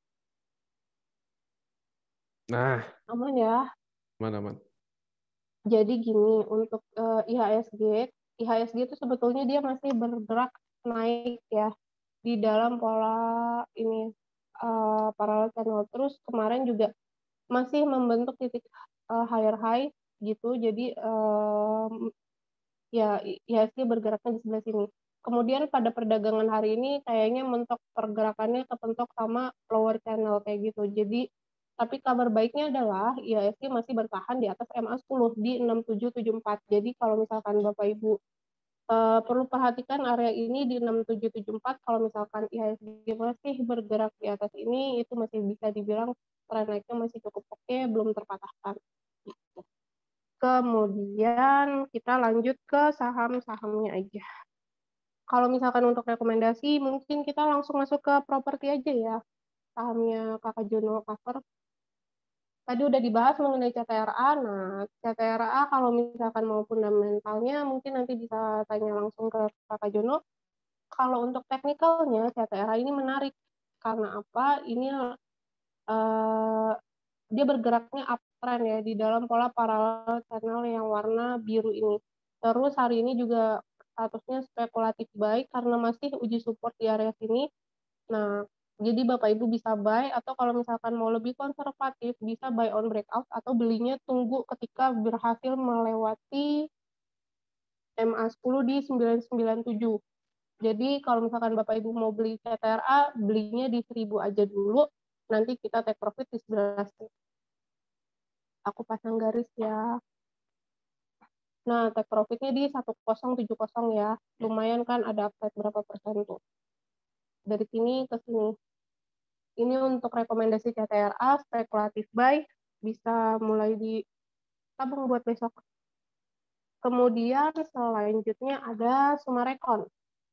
Nah. Aman ya? Aman-aman. Jadi gini, untuk uh, I H S G, I H S G itu sebetulnya dia masih bergerak naik ya di dalam pola ini uh, parallel channel. Terus kemarin juga masih membentuk titik uh, higher high gitu. Jadi um, ya I H S G bergeraknya di sebelah sini. Kemudian pada perdagangan hari ini kayaknya mentok pergerakannya kepentok sama lower channel kayak gitu. Jadi tapi kabar baiknya adalah I H S G masih bertahan di atas M A sepuluh di enam tujuh tujuh empat. Jadi kalau misalkan Bapak Ibu uh, perlu perhatikan area ini di enam tujuh tujuh empat, kalau misalkan I H S G masih bergerak di atas ini, itu masih bisa dibilang tren naiknya masih cukup oke, belum terpatahkan. Kemudian kita lanjut ke saham-sahamnya aja. Kalau misalkan untuk rekomendasi, mungkin kita langsung masuk ke properti aja ya. Sahamnya Kakak Jono cover. Tadi udah dibahas mengenai C T R A. Nah, C T R A kalau misalkan mau fundamentalnya, mungkin nanti bisa tanya langsung ke Kakak Jono. Kalau untuk teknikalnya, C T R A ini menarik. Karena apa? Ini uh, dia bergeraknya uptrend ya, di dalam pola parallel channel yang warna biru ini. Terus hari ini juga statusnya spekulatif buy karena masih uji support di area sini. Nah, jadi Bapak Ibu bisa buy, atau kalau misalkan mau lebih konservatif, bisa buy on breakout, atau belinya tunggu ketika berhasil melewati M A sepuluh di sembilan sembilan tujuh. Jadi kalau misalkan Bapak Ibu mau beli C T R A, belinya di seribu aja dulu, nanti kita take profit di sebelas. Aku pasang garis ya. Nah, take profitnya di sepuluh tujuh puluh ya. Lumayan kan ada upside berapa persen tuh. Dari sini ke sini. Ini untuk rekomendasi C T R A, spekulatif buy, bisa mulai di tabung buat besok. Kemudian selanjutnya ada Sumarekon.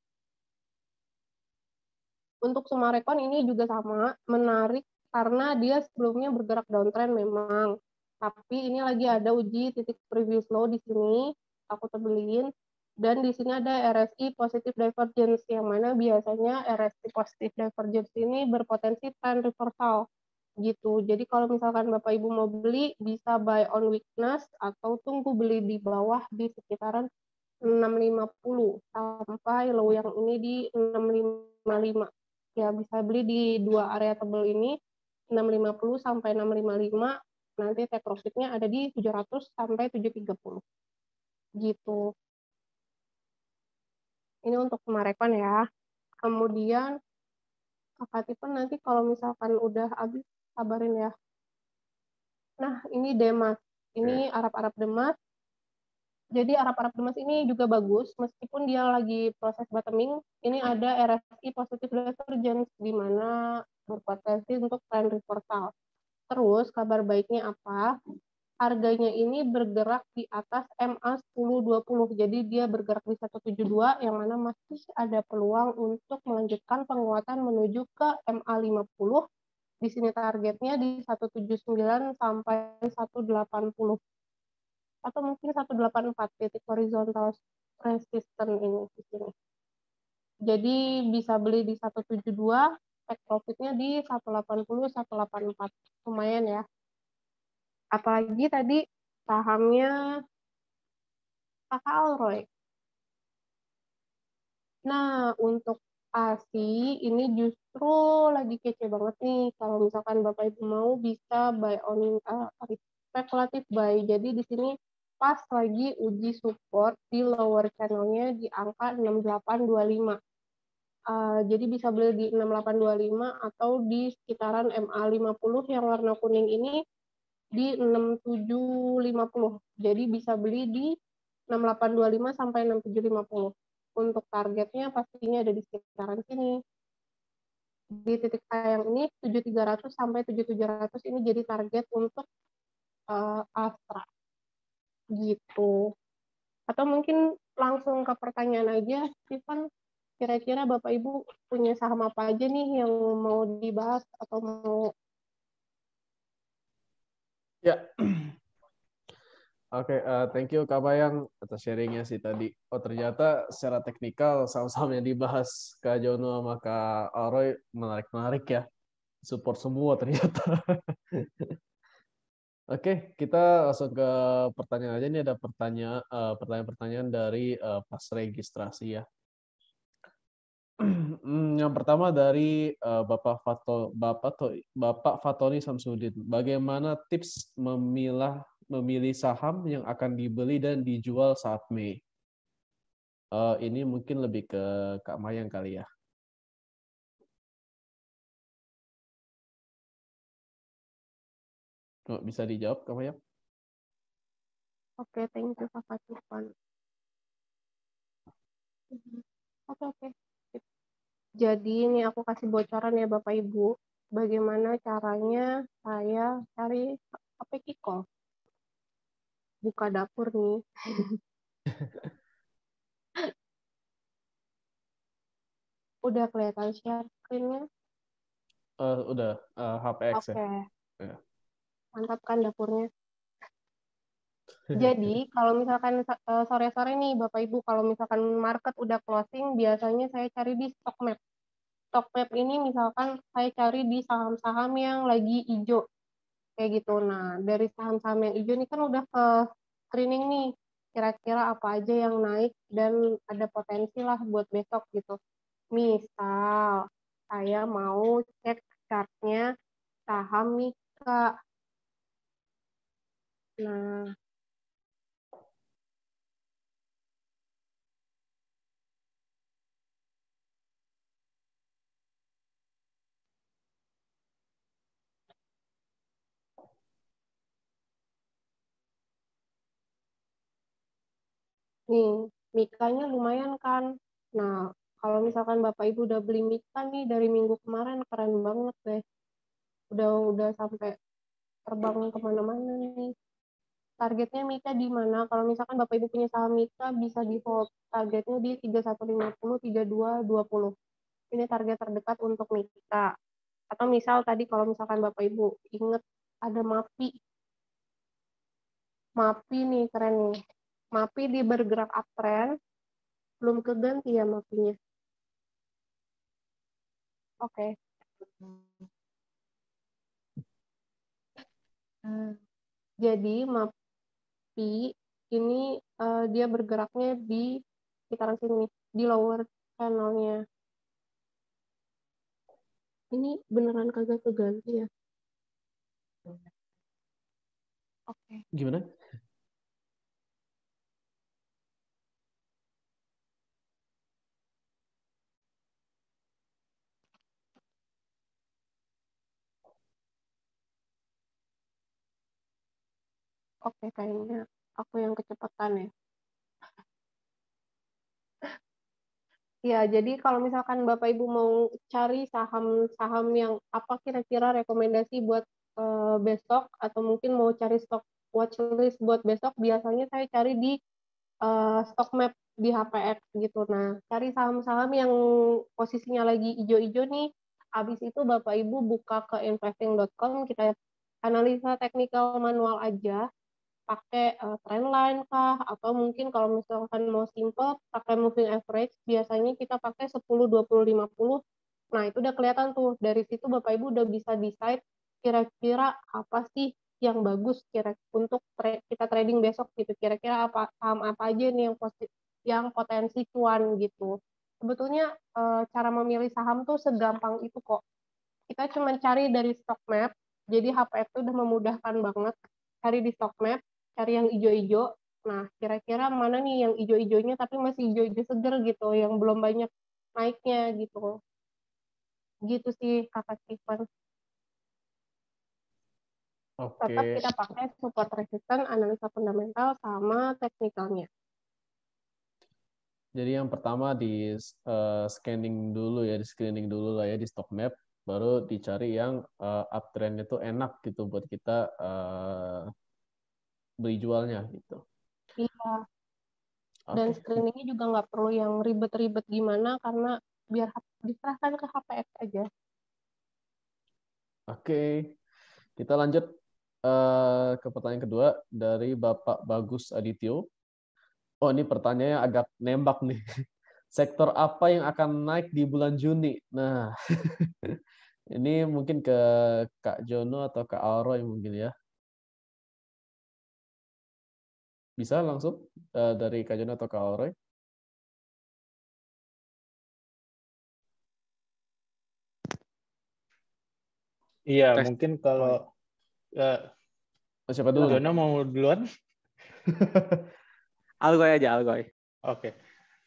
Untuk Sumarekon ini juga sama, menarik karena dia sebelumnya bergerak downtrend memang. Tapi ini lagi ada uji titik previous low di sini, aku tebelin. Dan di sini ada R S I positive divergence, yang mana biasanya R S I positive divergence ini berpotensi trend reversal. Gitu. Jadi kalau misalkan Bapak Ibu mau beli, bisa buy on weakness atau tunggu beli di bawah di sekitaran enam lima puluh sampai low yang ini di enam lima lima. Ya, bisa beli di dua area tebal ini, enam lima puluh sampai enam lima lima, nanti take profit-nya ada di tujuh ratus sampai tujuh tiga puluh. Gitu. Ini untuk Sumarekon ya. Kemudian Kakak Tipen nanti kalau misalkan udah habis, kabarin ya. Nah, ini Demas. Ini Arab-Arab Demas. Jadi Arab-Arab Demas ini juga bagus, meskipun dia lagi proses bottoming, ini ada R S I positive divergence, di mana berpotensi untuk trend reversal. Terus kabar baiknya apa? Harganya ini bergerak di atas M A sepuluh dua puluh, jadi dia bergerak di seratus tujuh puluh dua, yang mana masih ada peluang untuk melanjutkan penguatan menuju ke M A lima puluh. Di sini targetnya di seratus tujuh puluh sembilan sampai seratus delapan puluh. Atau mungkin seratus delapan puluh empat, titik horizontal resistance ini di sini. Jadi bisa beli di seratus tujuh puluh dua, take profitnya di seratus delapan puluh, seratus delapan puluh empat. Lumayan ya. Apalagi tadi sahamnya Kakak Alroy. Nah, untuk A S I ini justru lagi kece banget nih. Kalau misalkan Bapak Ibu mau, bisa buy on uh, spekulatif buy. Jadi di sini pas lagi uji support di lower channel-nya di angka enam delapan dua lima. Uh, jadi bisa beli di enam delapan dua lima atau di sekitaran M A lima puluh yang warna kuning ini di enam tujuh lima puluh. Jadi bisa beli di enam delapan dua lima sampai enam tujuh lima puluh. Untuk targetnya pastinya ada di sekitaran sini. Di titik yang ini tujuh tiga ratus sampai tujuh tujuh ratus ini jadi target untuk uh, Astra. Gitu. Atau mungkin langsung ke pertanyaan aja, Stephen. Kira-kira Bapak Ibu punya saham apa aja nih yang mau dibahas atau mau... Ya. Oke, okay, uh, thank you Kak Bayang atas sharingnya sih tadi. Oh ternyata secara teknikal saham-saham yang dibahas Kak Jono sama Kak Aroy menarik-menarik ya. Support semua ternyata. Oke, okay, kita langsung ke pertanyaan aja. Ini ada pertanyaan uh, pertanyaan-pertanyaan dari uh, pas registrasi ya. Yang pertama dari uh, Bapak Fato, Bapak Bapak Fatoni Samsudin. Bagaimana tips memilah memilih saham yang akan dibeli dan dijual saat Mei? Uh, ini mungkin lebih ke Kak Mayang kali ya. Oh, bisa dijawab Kak Mayang? Oke, okay, thank you Kakak Tufan. Oke, okay, oke. Okay. Jadi ini aku kasih bocoran ya Bapak Ibu, bagaimana caranya saya cari H P Kiko. Buka dapur nih. Udah kelihatan share screen-nya? Uh, udah, uh, H P X okay. ya. ya. Mantap kan dapurnya. Jadi kalau misalkan sore-sore nih Bapak Ibu, kalau misalkan market udah closing, biasanya saya cari di stock map. Stock map ini misalkan saya cari di saham-saham yang lagi hijau. Kayak gitu. Nah, dari saham-saham yang hijau ini kan udah ke screening nih. Kira-kira apa aja yang naik dan ada potensi lah buat besok gitu. Misal, saya mau cek chartnya saham Mika. Nah, Nih, Mika-nya lumayan kan. Nah, kalau misalkan Bapak Ibu udah beli Mika nih dari minggu kemarin, keren banget deh. Udah udah sampai terbang kemana-mana nih. Targetnya Mika di mana? Kalau misalkan Bapak Ibu punya saham Mika, bisa di hold. Targetnya di tiga satu lima nol, tiga dua dua nol. Ini target terdekat untuk Mika. Atau misal tadi kalau misalkan Bapak Ibu inget ada MAPI. MAPI nih, keren nih. MAPI di bergerak uptrend, belum keganti ya MAPI-nya. Oke. Hmm. Jadi MAPI ini uh, dia bergeraknya di sekitaran sini, di lower channel-nya. Ini beneran kagak keganti ya? Oke. Gimana? Oke, kayaknya aku yang kecepatan ya. Ya, jadi kalau misalkan Bapak Ibu mau cari saham-saham yang apa kira-kira rekomendasi buat uh, besok, atau mungkin mau cari stok watchlist buat besok, biasanya saya cari di uh, stock map di H P X gitu. Nah, cari saham-saham yang posisinya lagi hijau-hijau nih. Habis itu Bapak Ibu buka ke investing dot com, kita analisa teknikal manual aja, pakai uh, trendline kah, atau mungkin kalau misalkan mau simple pakai moving average, biasanya kita pakai sepuluh, dua puluh, lima puluh. Nah, itu udah kelihatan tuh. Dari situ Bapak Ibu udah bisa decide kira-kira apa sih yang bagus kira untuk tra kita trading besok gitu. Kira-kira apa saham apa aja nih yang positif, yang potensi cuan gitu. Sebetulnya uh, cara memilih saham tuh segampang itu kok. Kita cuma cari dari stock map. Jadi H P X itu udah memudahkan banget. Cari di stock map, cari yang hijau-hijau. Nah, kira-kira mana nih yang hijau-hijaunya tapi masih hijau-hijau seger gitu, yang belum banyak naiknya gitu. Gitu sih Kakak Steven. Oke. Tetap kita pakai support resistance, analisa fundamental, sama teknikalnya. Jadi yang pertama di uh, scanning dulu ya, di screening dulu lah ya di stock map, baru dicari yang uh, uptrend itu enak gitu buat kita uh, beli jualnya gitu. Iya. Okay. Dan screeningnya juga nggak perlu yang ribet-ribet gimana, karena biar diserahkan ke H P X aja. Oke, okay. Kita lanjut uh, ke pertanyaan kedua dari Bapak Bagus Adityo. Oh, ini pertanyaannya agak nembak nih. Sektor apa yang akan naik di bulan Juni? Nah, ini mungkin ke Kak Jono atau Kak Alroy mungkin ya. Bisa langsung uh, dari Kak Jono atau Kak Alroy? Iya, Tes. mungkin kalau uh, oh, siapa dulu? Jono mau duluan? Algoy aja, Algoy. Oke. Okay.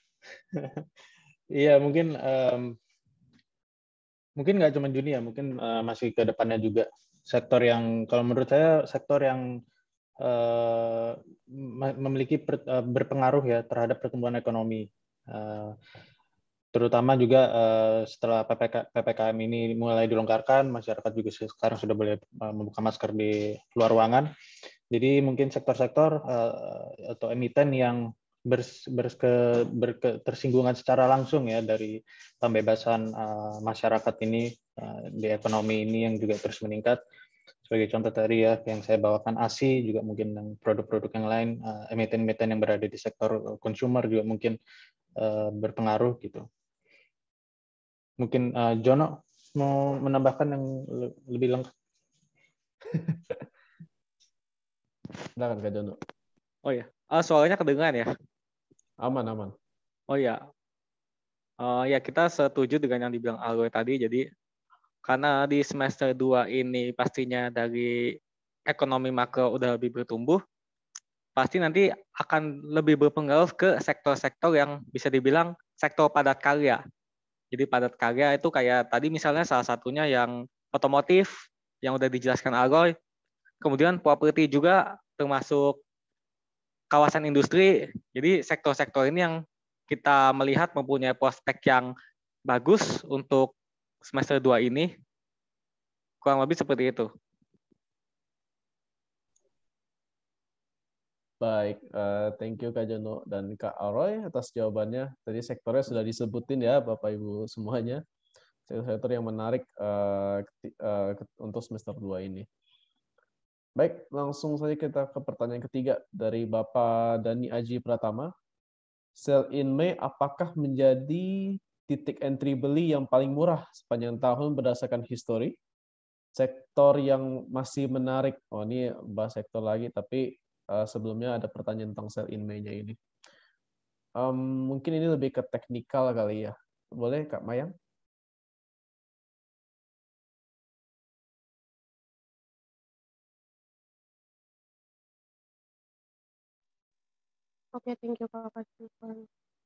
Iya, mungkin um, mungkin nggak cuma Juni ya, mungkin uh, masih ke depannya juga. Sektor yang, kalau menurut saya, sektor yang uh, memiliki per, uh, berpengaruh ya terhadap pertumbuhan ekonomi. Uh, terutama juga uh, setelah P P K M ini mulai dilonggarkan, masyarakat juga sekarang sudah boleh uh, membuka masker di luar ruangan. Jadi mungkin sektor-sektor uh, atau emiten yang bers, bers ke, berke, tersinggungan secara langsung ya dari pembebasan uh, masyarakat ini uh, di ekonomi ini yang juga terus meningkat. Sebagai contoh tadi ya yang saya bawakan A S I, juga mungkin yang produk-produk yang lain, uh, emiten-emiten yang berada di sektor consumer juga mungkin uh, berpengaruh gitu. Mungkin uh, Jono mau menambahkan yang lebih lengkap. Silakan Kak Jono. Oh ya, uh, soalnya kedengaran ya? Aman, aman. Oh ya, uh, ya kita setuju dengan yang dibilang Algoy tadi. Jadi karena di semester dua ini pastinya dari ekonomi makro udah lebih bertumbuh, pasti nanti akan lebih berpengaruh ke sektor-sektor yang bisa dibilang sektor padat karya. Jadi padat karya itu kayak tadi misalnya salah satunya yang otomotif yang udah dijelaskan Algoy, kemudian properti juga termasuk kawasan industri. Jadi sektor-sektor ini yang kita melihat mempunyai prospek yang bagus untuk semester dua ini. Kurang lebih seperti itu. Baik, uh, thank you Kak Jono dan Kak Aroy atas jawabannya. Tadi sektornya sudah disebutin ya Bapak Ibu semuanya. Sektor-sektor yang menarik uh, uh, untuk semester dua ini. Baik, langsung saja kita ke pertanyaan ketiga dari Bapak Dani Aji Pratama. Sell in May apakah menjadi titik entry beli yang paling murah sepanjang tahun berdasarkan histori? Sektor yang masih menarik, oh ini bahas sektor lagi, tapi uh, sebelumnya ada pertanyaan tentang sell in May-nya ini. Um, mungkin ini lebih ke teknikal kali ya. Boleh Kak Mayang? Oke, okay, thank you Kakak Stephen.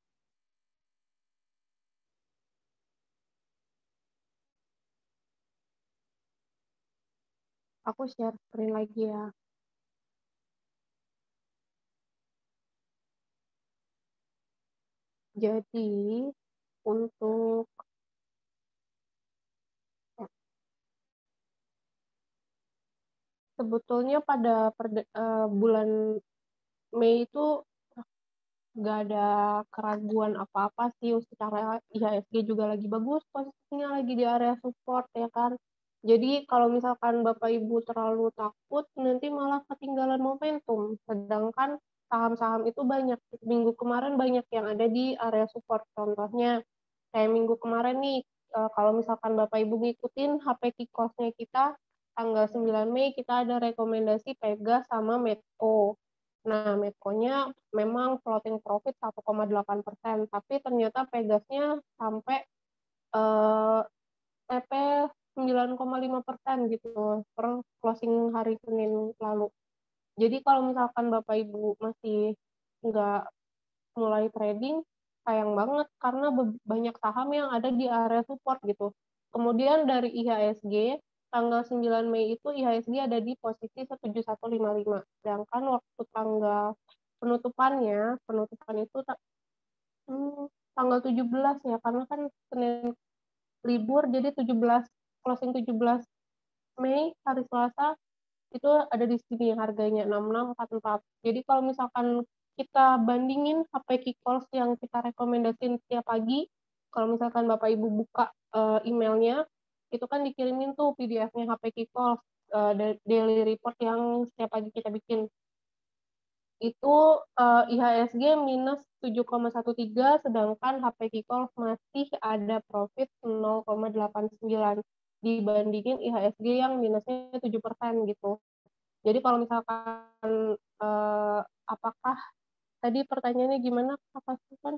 Aku share screen lagi ya. Jadi, untuk sebetulnya pada perde, uh, bulan Mei itu nggak ada keraguan apa-apa sih, secara I H S G juga lagi bagus, posisinya lagi di area support ya kan. Jadi kalau misalkan Bapak Ibu terlalu takut, nanti malah ketinggalan momentum. Sedangkan saham-saham itu banyak, minggu kemarin banyak yang ada di area support. Contohnya, kayak minggu kemarin nih, kalau misalkan Bapak Ibu ngikutin H P Key Cost-nya kita, tanggal sembilan Mei kita ada rekomendasi Pegas sama Medco. Nah, Medco-nya memang floating profit satu koma delapan persen, tapi ternyata Pegasnya sampai eh, T P sembilan koma lima persen gitu per closing hari Senin lalu. Jadi kalau misalkan Bapak Ibu masih nggak mulai trading, sayang banget karena banyak saham yang ada di area support gitu. Kemudian dari I H S G, tanggal sembilan Mei itu I H S G ada di posisi tujuh satu lima lima. Sedangkan waktu tanggal penutupannya, penutupan itu hmm, tanggal tujuh belas ya, karena kan Senin libur, jadi tujuh belas closing tujuh belas Mei hari Selasa itu ada di sini harganya enam enam empat empat. Jadi kalau misalkan kita bandingin H P Key Calls yang kita rekomendasiin setiap pagi, kalau misalkan Bapak Ibu buka uh, emailnya, itu kan dikirimin tuh P D F-nya H P Key Calls, uh, daily report yang setiap pagi kita bikin. Itu uh, I H S G minus tujuh koma tiga belas, sedangkan H P Key Calls masih ada profit nol koma delapan sembilan dibandingin I H S G yang minusnya tujuh persen gitu. Jadi kalau misalkan uh, apakah tadi pertanyaannya gimana Kak Stephen?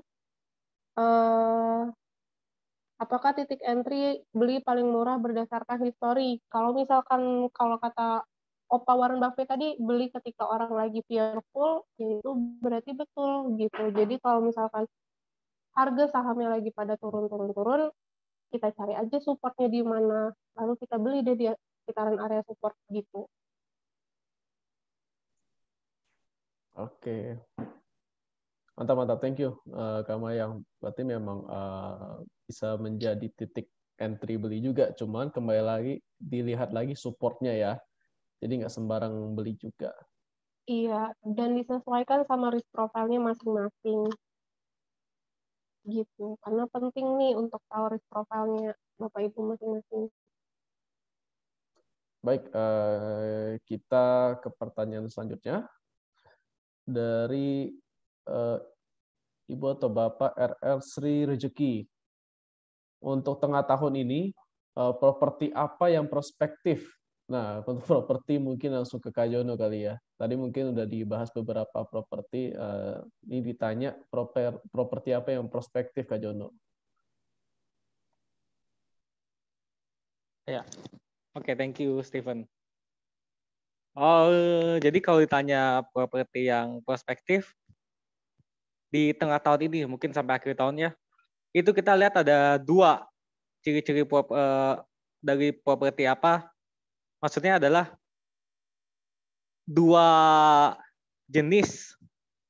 Uh, apakah titik entry beli paling murah berdasarkan histori? Kalau misalkan kalau kata Opa Warren Buffett tadi, beli ketika orang lagi fearful, ya itu berarti betul gitu. Jadi kalau misalkan harga sahamnya lagi pada turun-turun-turun, kita cari aja supportnya di mana, lalu kita beli deh di sekitaran area support gitu. Oke, mantap mantap, thank you uh, Kama yang berarti memang uh, bisa menjadi titik entry beli juga, cuman kembali lagi dilihat lagi supportnya ya, jadi nggak sembarang beli juga. Iya, dan disesuaikan sama risk profile-nya masing-masing gitu, karena penting nih untuk tahu risk profile-nya Bapak Ibu masing-masing. Baik, uh, kita ke pertanyaan selanjutnya dari uh, Ibu atau Bapak R L Sri Rezeki. Untuk tengah tahun ini, uh, properti apa yang prospektif? Nah, untuk properti mungkin langsung ke Kak Jono kali ya. Tadi mungkin udah dibahas beberapa properti. Uh, ini ditanya proper, properti apa yang prospektif Kak Jono? Ya, oke, okay, thank you Stephen. Oh, jadi kalau ditanya properti yang prospektif di tengah tahun ini, mungkin sampai akhir tahun ya, itu kita lihat ada dua ciri-ciri prop, uh, dari properti apa. Maksudnya adalah dua jenis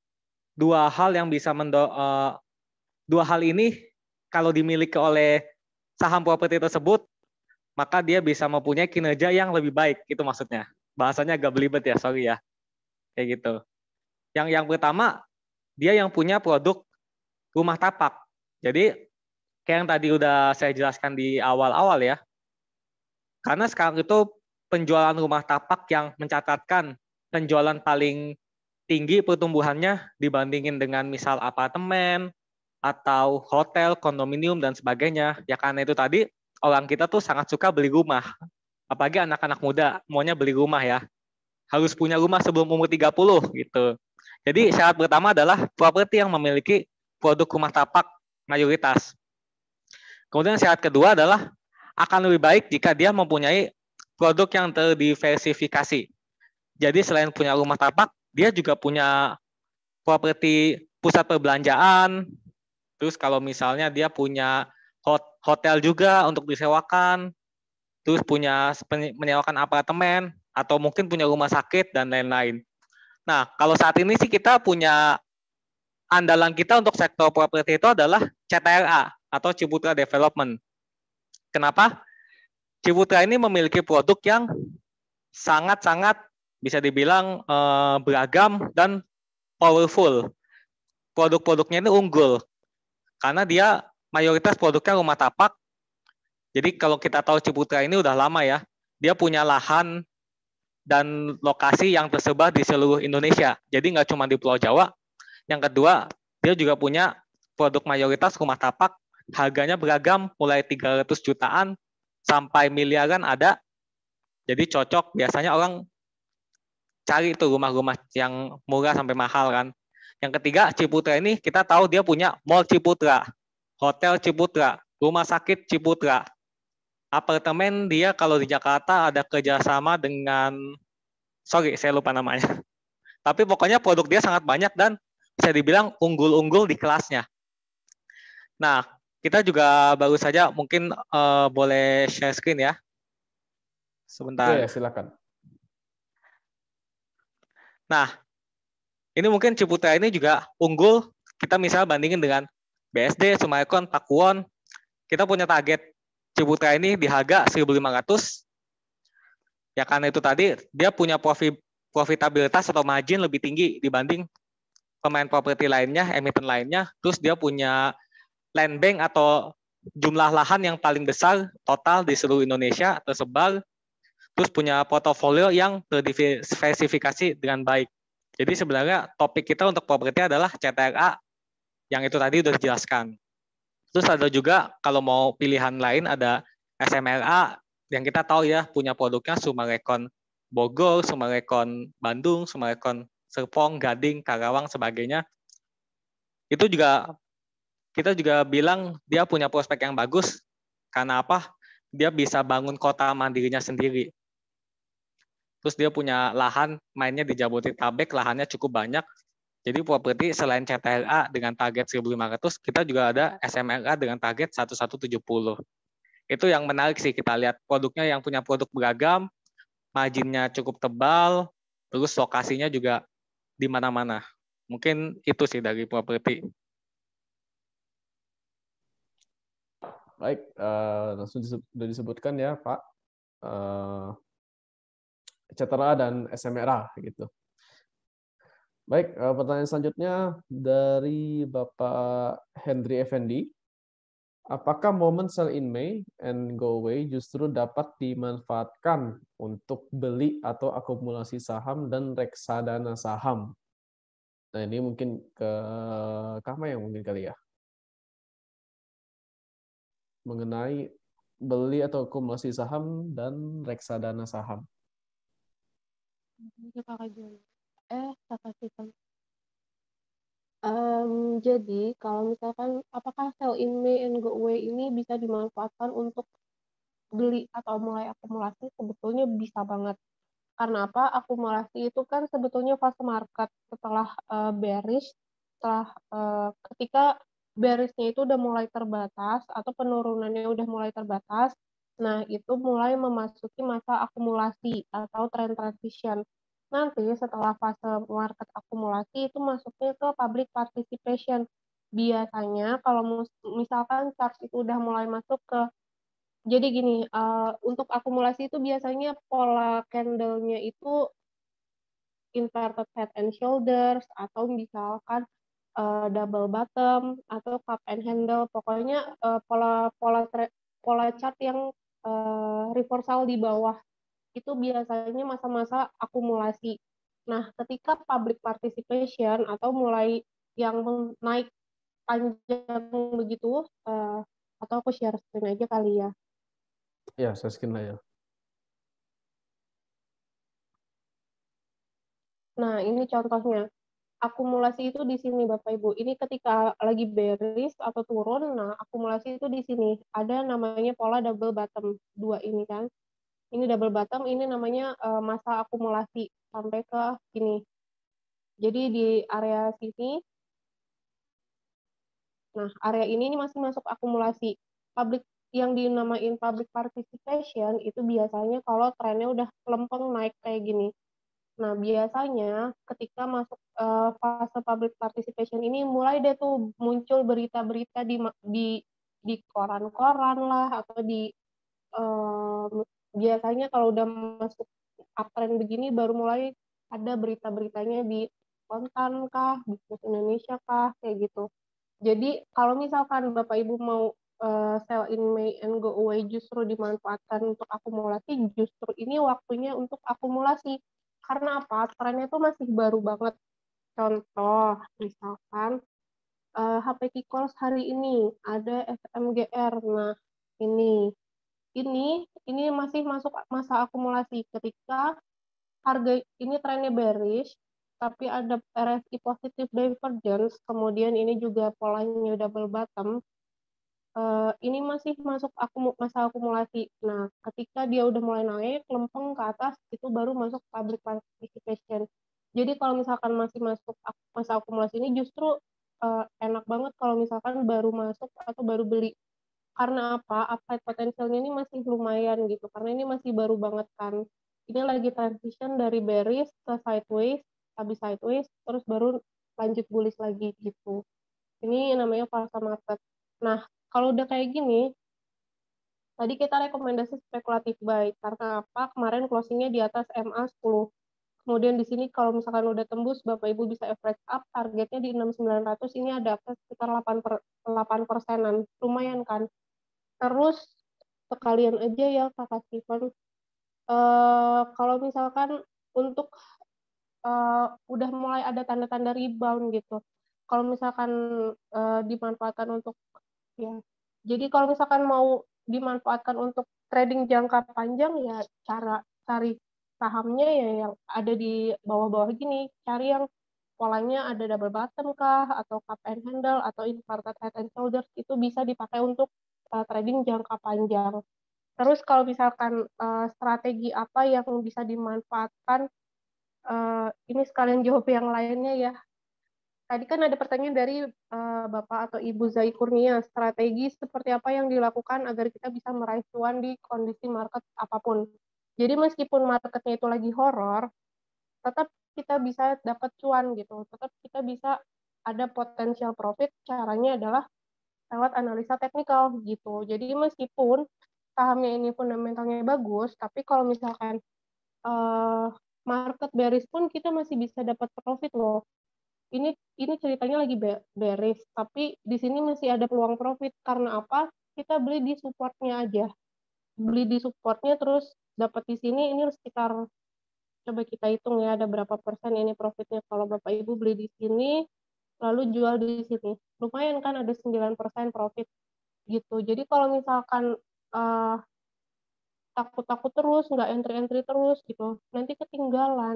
dua hal yang bisa mendo uh, dua hal ini kalau dimiliki oleh saham properti tersebut, maka dia bisa mempunyai kinerja yang lebih baik, itu maksudnya. Bahasanya agak belibet ya, sorry ya. Kayak gitu. Yang yang pertama, dia yang punya produk rumah tapak. Jadi kayak yang tadi udah saya jelaskan di awal-awal ya. Karena sekarang itu penjualan rumah tapak yang mencatatkan penjualan paling tinggi pertumbuhannya dibandingin dengan misal apartemen atau hotel, kondominium dan sebagainya. Ya karena itu tadi orang kita tuh sangat suka beli rumah. Apalagi anak-anak muda maunya beli rumah ya. Harus punya rumah sebelum umur tiga puluh gitu. Jadi syarat pertama adalah properti yang memiliki produk rumah tapak mayoritas. Kemudian syarat kedua adalah akan lebih baik jika dia mempunyai produk yang terdiversifikasi. Jadi selain punya rumah tapak, dia juga punya properti pusat perbelanjaan. Terus kalau misalnya dia punya hotel juga untuk disewakan, terus punya menyewakan apartemen, atau mungkin punya rumah sakit dan lain-lain. Nah, kalau saat ini sih kita punya andalan kita untuk sektor properti itu adalah C T R A atau Ciputra Development. Kenapa? Ciputra ini memiliki produk yang sangat-sangat bisa dibilang eh, beragam dan powerful. Produk-produknya ini unggul karena dia mayoritas produknya rumah tapak. Jadi kalau kita tahu Ciputra ini udah lama ya, dia punya lahan dan lokasi yang tersebar di seluruh Indonesia. Jadi nggak cuma di Pulau Jawa. Yang kedua, dia juga punya produk mayoritas rumah tapak, harganya beragam, mulai tiga ratus jutaan sampai miliaran ada. Jadi cocok, biasanya orang cari itu rumah-rumah yang murah sampai mahal kan. Yang ketiga, Ciputra ini kita tahu dia punya Mall Ciputra, Hotel Ciputra, Rumah Sakit Ciputra. Apartemen dia kalau di Jakarta ada kerjasama dengan, sorry saya lupa namanya. Tapi pokoknya produk dia sangat banyak dan bisa dibilang unggul-unggul di kelasnya. Nah, kita juga baru saja mungkin uh, boleh share screen ya. Sebentar. Iya, silakan. Nah, ini mungkin Ciputra ini juga unggul. Kita misalnya bandingin dengan B S D, Sumarekon, Pakuwon. Kita punya target Ciputra ini di harga seribu lima ratus. Ya karena itu tadi dia punya profit profitabilitas atau margin lebih tinggi dibanding pemain properti lainnya, emiten lainnya. Terus dia punya land bank atau jumlah lahan yang paling besar total di seluruh Indonesia tersebar. Terus punya portofolio yang terdiversifikasi dengan baik. Jadi sebenarnya topik kita untuk properti adalah C T R A yang itu tadi sudah dijelaskan. Terus ada juga kalau mau pilihan lain ada S M R A yang kita tahu ya punya produknya Sumarekon Bogor, Sumarekon Bandung, Sumarekon Serpong, Gading, Karawang, sebagainya. Itu juga kita juga bilang dia punya prospek yang bagus. Karena apa? Dia bisa bangun kota mandirinya sendiri. Terus dia punya lahan mainnya di Jabodetabek, lahannya cukup banyak. Jadi properti selain C T R A dengan target seribu lima ratus, kita juga ada S M R A dengan target seribu tujuh puluh. Itu yang menarik sih kita lihat produknya yang punya produk beragam, marginnya cukup tebal, terus lokasinya juga di mana-mana. Mungkin itu sih dari properti. Baik, uh, langsung sudah disebutkan ya Pak, uh, C T R A dan S M R A gitu. Baik, uh, pertanyaan selanjutnya dari Bapak Hendri Effendi. Apakah momen sell in May and go away justru dapat dimanfaatkan untuk beli atau akumulasi saham dan reksadana saham? Nah, ini mungkin ke Kama yang mungkin kali ya. Mengenai beli atau akumulasi saham dan reksadana saham. Eh, kakak sistem. Um, jadi kalau misalkan apakah sell in May and go away ini bisa dimanfaatkan untuk beli atau mulai akumulasi? Sebetulnya bisa banget. Karena apa? Akumulasi itu kan sebetulnya fase market setelah uh, bearish, setelah uh, ketika bearishnya itu udah mulai terbatas atau penurunannya udah mulai terbatas, nah itu mulai memasuki masa akumulasi atau trend transition. Nanti setelah fase market akumulasi itu masuknya ke public participation. Biasanya kalau misalkan charts itu udah mulai masuk ke, jadi gini, uh, untuk akumulasi itu biasanya pola candle-nya itu inverted head and shoulders, atau misalkan uh, double bottom, atau cup and handle. Pokoknya uh, pola pola pola chart yang uh, reversal di bawah itu biasanya masa-masa akumulasi. Nah, ketika public participation atau mulai yang naik panjang begitu, uh, atau aku share screen aja kali ya. Ya, saya screen lah ya. Nah, ini contohnya. Akumulasi itu di sini, Bapak Ibu. Ini ketika lagi bearish atau turun, nah akumulasi itu di sini. Ada namanya pola double bottom. Dua ini kan. Ini double bottom, ini namanya uh, masa akumulasi sampai ke sini. Jadi di area sini, nah area ini, ini masih masuk akumulasi. Public yang dinamain public participation itu biasanya kalau trennya udah lempeng naik kayak gini. Nah, biasanya ketika masuk uh, fase public participation ini mulai deh tuh muncul berita-berita di di di koran-koran lah, atau di uh, biasanya kalau udah masuk uptrend begini baru mulai ada berita-beritanya di Kontan kah, Bisnis Indonesia kah, kayak gitu. Jadi kalau misalkan Bapak Ibu mau uh, sell in May and go away justru dimanfaatkan untuk akumulasi, justru ini waktunya untuk akumulasi. Karena apa? Trennya itu masih baru banget. Contoh, misalkan uh, H P Kikols hari ini ada S M G R. Nah, ini ini ini masih masuk masa akumulasi ketika harga ini trennya bearish, tapi ada R S I positive divergence, kemudian ini juga polanya double bottom. Uh, ini masih masuk akum masa akumulasi. Nah, ketika dia udah mulai naik, lempeng ke atas, itu baru masuk public participation. Jadi kalau misalkan masih masuk masa akumulasi ini justru uh, enak banget kalau misalkan baru masuk atau baru beli. Karena apa? Upside potensialnya ini masih lumayan gitu. Karena ini masih baru banget kan. Ini lagi transition dari bearish ke sideways, habis sideways, terus baru lanjut bullish lagi gitu. Ini namanya fase market. Nah, kalau udah kayak gini, tadi kita rekomendasi spekulatif buy. Karena apa? Kemarin closingnya di atas M A sepuluh. Kemudian di sini kalau misalkan udah tembus, Bapak Ibu bisa average up, targetnya di enam ribu sembilan ratus, ini ada sekitar delapan persenan. Lumayan kan? Terus sekalian aja ya Kakak Steven, uh, kalau misalkan untuk uh, udah mulai ada tanda-tanda rebound gitu, kalau misalkan uh, dimanfaatkan untuk ya, jadi kalau misalkan mau dimanfaatkan untuk trading jangka panjang ya cara cari sahamnya ya yang ada di bawah-bawah gini, cari yang polanya ada double bottom kah, atau cup and handle, atau inverted head and shoulders, itu bisa dipakai untuk uh, trading jangka panjang. Terus kalau misalkan uh, strategi apa yang bisa dimanfaatkan, uh, ini sekalian jawab yang lainnya ya. Tadi kan ada pertanyaan dari uh, Bapak atau Ibu Zai Kurnia, strategi seperti apa yang dilakukan agar kita bisa meraih cuan di kondisi market apapun. Jadi meskipun marketnya itu lagi horor, tetap kita bisa dapat cuan gitu. Tetap kita bisa ada potensial profit, caranya adalah lewat analisa teknikal gitu. Jadi meskipun sahamnya ini fundamentalnya bagus, tapi kalau misalkan uh, market bearish pun kita masih bisa dapat profit loh. Ini ini ceritanya lagi bearish, tapi di sini masih ada peluang profit. Karena apa? Kita beli di supportnya aja. Beli di supportnya terus dapat di sini, ini sekitar, coba kita hitung ya, ada berapa persen ini profitnya kalau Bapak Ibu beli di sini, lalu jual di sini. Lumayan kan, ada sembilan persen profit gitu. Jadi kalau misalkan uh, takut-takut terus, nggak entry-entry terus gitu, nanti ketinggalan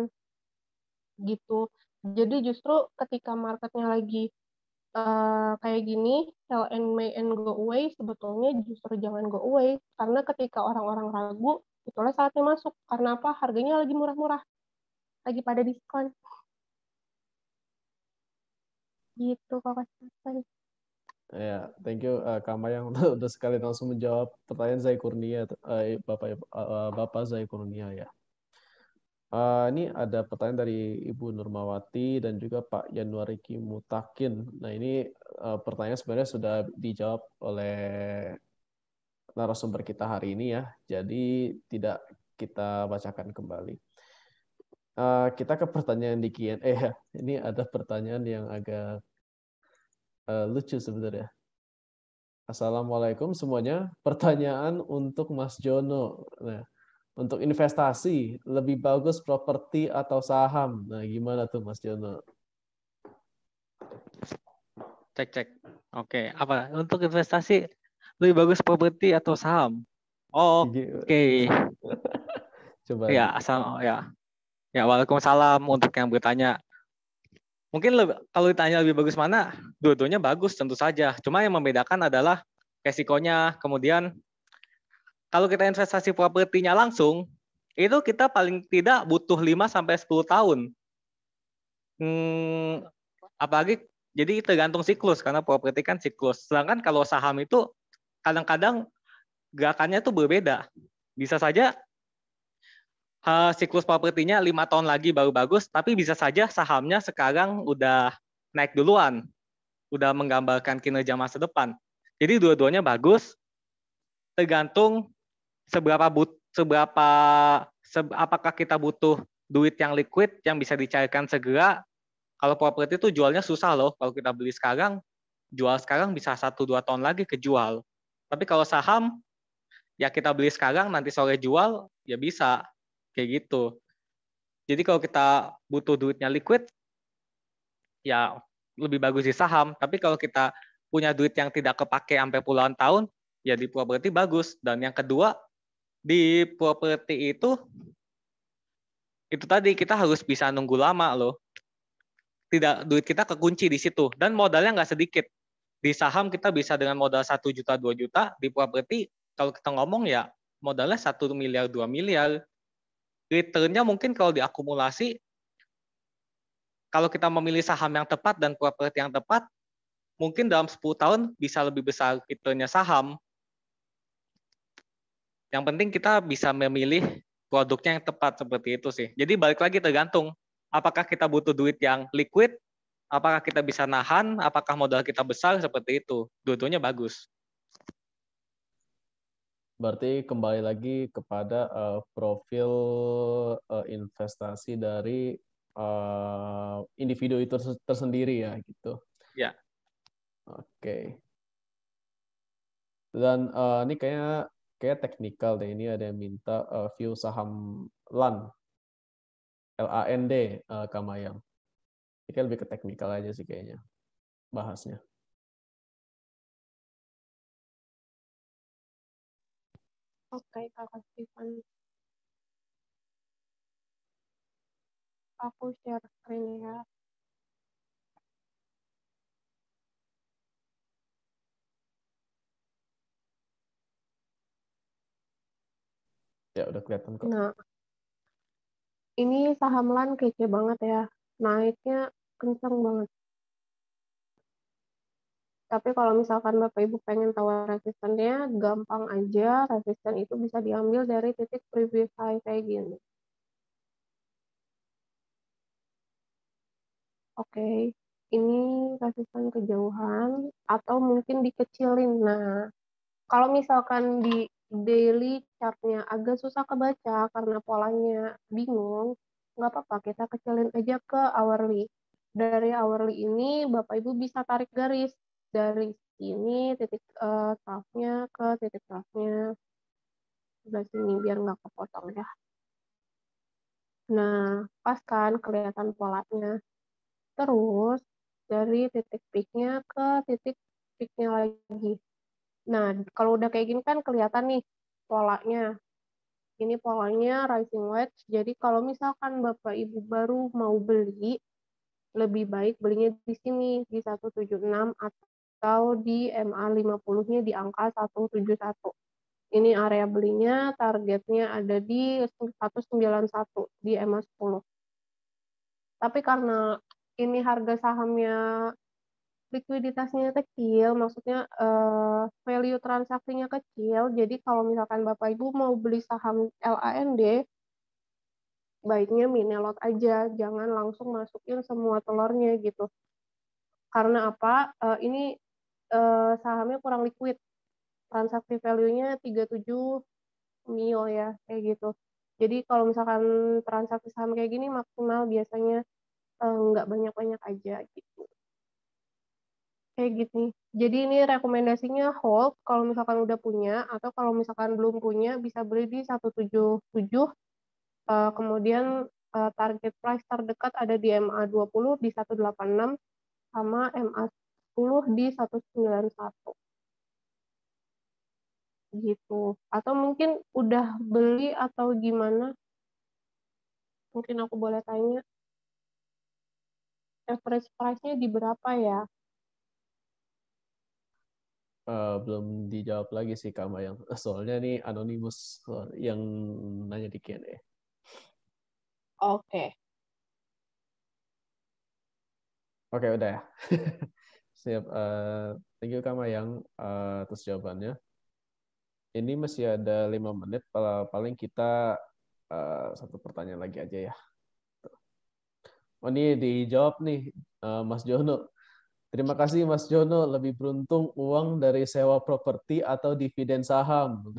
gitu. Jadi justru ketika marketnya lagi uh, kayak gini, sell and may and go away, sebetulnya justru jangan go away. Karena ketika orang-orang ragu, itulah saatnya masuk. Karena apa? Harganya lagi murah-murah. Lagi pada diskon. Gitu, Kakak Stefan. Ya, thank you uh, Kak Mayang udah sekali langsung menjawab pertanyaan Zai Kurnia, uh, Bapak uh, Bapak Zai Kurnia ya. Uh, ini ada pertanyaan dari Ibu Nurmawati dan juga Pak Yanuariki Mutakin. Nah, ini uh, pertanyaan sebenarnya sudah dijawab oleh narasumber kita hari ini ya. Jadi tidak kita bacakan kembali. Uh, kita ke pertanyaan di Q and A ya. Ini ada pertanyaan yang agak uh, lucu sebenarnya. Assalamualaikum semuanya. Pertanyaan untuk Mas Jono. Nah, untuk investasi, lebih bagus properti atau saham? Nah, gimana tuh Mas Jono? Cek, cek. Oke, apa? Untuk investasi, lebih bagus properti atau saham? Oh, oke. Okay. Coba. Ya, asal ya. Ya, waalaikumsalam untuk yang bertanya. Mungkin lebih, kalau ditanya lebih bagus mana, dua-duanya bagus tentu saja. Cuma yang membedakan adalah resikonya. Kemudian kalau kita investasi propertinya langsung, itu kita paling tidak butuh lima sampai sepuluh tahun. Hmm, apalagi jadi tergantung siklus karena properti kan siklus. Sedangkan kalau saham itu kadang-kadang gerakannya itu berbeda. Bisa saja uh, siklus propertinya lima tahun lagi baru bagus, tapi bisa saja sahamnya sekarang udah naik duluan, udah menggambarkan kinerja masa depan. Jadi dua-duanya bagus, tergantung seberapa but, seberapa se, apakah kita butuh duit yang liquid yang bisa dicairkan segera. Kalau properti itu jualnya susah loh. Kalau kita beli sekarang, jual sekarang bisa satu dua tahun lagi kejual. Tapi kalau saham, ya kita beli sekarang, nanti sore jual, ya bisa. Kayak gitu. Jadi kalau kita butuh duitnya liquid, ya lebih bagus di saham. Tapi kalau kita punya duit yang tidak kepake sampai puluhan tahun, ya di properti bagus. Dan yang kedua, di properti itu, itu tadi kita harus bisa nunggu lama loh. Tidak, duit kita kekunci di situ. Dan modalnya nggak sedikit. Di saham kita bisa dengan modal satu juta, dua juta. Di properti, kalau kita ngomong ya modalnya satu miliar, dua miliar. Return-nya mungkin kalau diakumulasi, kalau kita memilih saham yang tepat dan properti yang tepat, mungkin dalam sepuluh tahun bisa lebih besar return-nya saham. Yang penting kita bisa memilih produknya yang tepat seperti itu sih. Jadi balik lagi tergantung, apakah kita butuh duit yang liquid, apakah kita bisa nahan, apakah modal kita besar, seperti itu. Dua-duanya bagus. Berarti kembali lagi kepada uh, profil uh, investasi dari uh, individu itu tersendiri ya gitu. Ya. Oke. Okay. Dan uh, ini kayak kayak teknikal deh. Ini ada yang minta uh, view saham L A N, L A N D, uh, Kamayang. Ini kan lebih ke teknikal aja sih kayaknya bahasnya. Oke, Kakak Stephen. Aku share screen ya. Ya, udah kelihatan kok. Nah, ini saham L A N kece banget ya. Naiknya kenceng banget. Tapi kalau misalkan Bapak Ibu pengen tahu resistennya, gampang aja. Resisten itu bisa diambil dari titik previous high kayak gini. Oke, ini resisten kejauhan atau mungkin dikecilin. Nah, kalau misalkan di daily chart-nya agak susah kebaca karena polanya bingung, nggak apa-apa, kita kecilin aja ke hourly. Dari hourly ini, Bapak Ibu bisa tarik garis dari sini titik uh, trough-nya ke titik trough-nya. Sebelah sini, biar nggak kepotong ya. Nah, pas kan kelihatan polanya. Terus, dari titik peak-nya ke titik peak-nya lagi. Nah, kalau udah kayak gini kan kelihatan nih polanya. Ini polanya rising wedge. Jadi kalau misalkan Bapak Ibu baru mau beli, lebih baik belinya di sini di seratus tujuh puluh enam atau di M A lima puluh-nya di angka seratus tujuh puluh satu. Ini area belinya, targetnya ada di seratus sembilan puluh satu di M A sepuluh. Tapi karena ini harga sahamnya likuiditasnya kecil, maksudnya uh, value transaksinya kecil, jadi kalau misalkan Bapak Ibu mau beli saham L A N D, baiknya mini lot aja, jangan langsung masukin semua telurnya gitu. Karena apa? Uh, ini uh, sahamnya kurang liquid, transaksi value-nya tiga puluh tujuh mil ya, kayak gitu. Jadi kalau misalkan transaksi saham kayak gini maksimal biasanya uh, nggak banyak-banyak aja gitu. Kayak gitu. Jadi ini rekomendasinya hold kalau misalkan udah punya, atau kalau misalkan belum punya bisa beli di seratus tujuh puluh tujuh. Uh, kemudian uh, target price terdekat ada di M A dua puluh di seratus delapan puluh enam sama M A sepuluh di seratus sembilan puluh satu. Gitu. Atau mungkin udah beli atau gimana? Mungkin aku boleh tanya. Average price-nya di berapa ya? Uh, belum dijawab lagi sih Kak Mayang. Soalnya nih anonimus yang nanya di Q and A. Oke. Okay. Oke, okay, udah ya. Siap. Uh, thank you Kak Mayang uh, atas jawabannya. Ini masih ada lima menit. Paling kita uh, satu pertanyaan lagi aja ya. Oh, ini dijawab nih uh, Mas Jono. Terima kasih Mas Jono, lebih beruntung uang dari sewa properti atau dividen saham?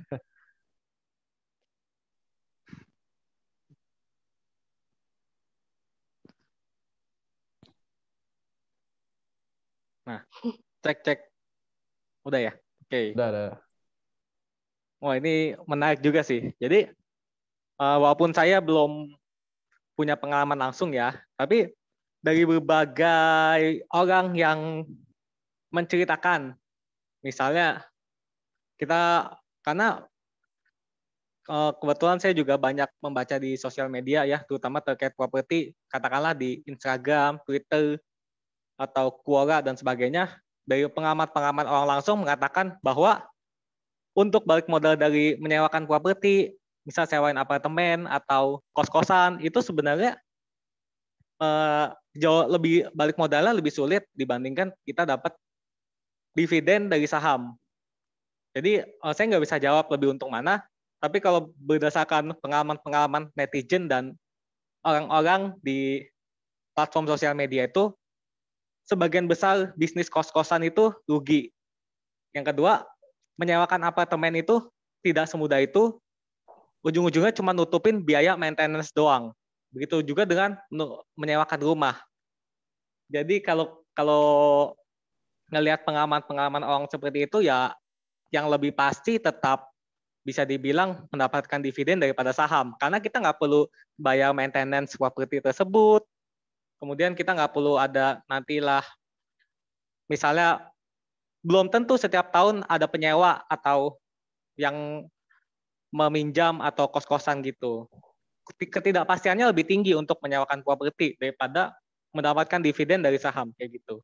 Nah, cek cek. Udah ya? Oke. Okay. Udah ada. Wah, ini menarik juga sih. Jadi uh, walaupun saya belum punya pengalaman langsung ya, tapi dari berbagai orang yang menceritakan, misalnya kita, karena uh, kebetulan saya juga banyak membaca di sosial media ya, terutama terkait properti, katakanlah di Instagram, Twitter, atau Quora dan sebagainya, dari pengamat-pengamat orang langsung mengatakan bahwa untuk balik modal dari menyewakan properti, misal sewain apartemen atau kos-kosan, itu sebenarnya eh, jauh lebih balik modalnya lebih sulit dibandingkan kita dapat dividen dari saham. Jadi eh, saya nggak bisa jawab lebih untung mana, tapi kalau berdasarkan pengalaman-pengalaman netizen dan orang-orang di platform sosial media itu, sebagian besar bisnis kos-kosan itu rugi. Yang kedua, menyewakan apartemen itu tidak semudah itu, ujung-ujungnya cuma nutupin biaya maintenance doang. Begitu juga dengan menyewakan rumah. Jadi kalau kalau ngelihat pengalaman-pengalaman orang seperti itu, ya yang lebih pasti tetap bisa dibilang mendapatkan dividen daripada saham. Karena kita nggak perlu bayar maintenance properti tersebut. Kemudian kita nggak perlu ada nantilah, misalnya belum tentu setiap tahun ada penyewa atau yang meminjam atau kos-kosan gitu. Ketidakpastiannya lebih tinggi untuk menyewakan properti daripada mendapatkan dividen dari saham kayak gitu.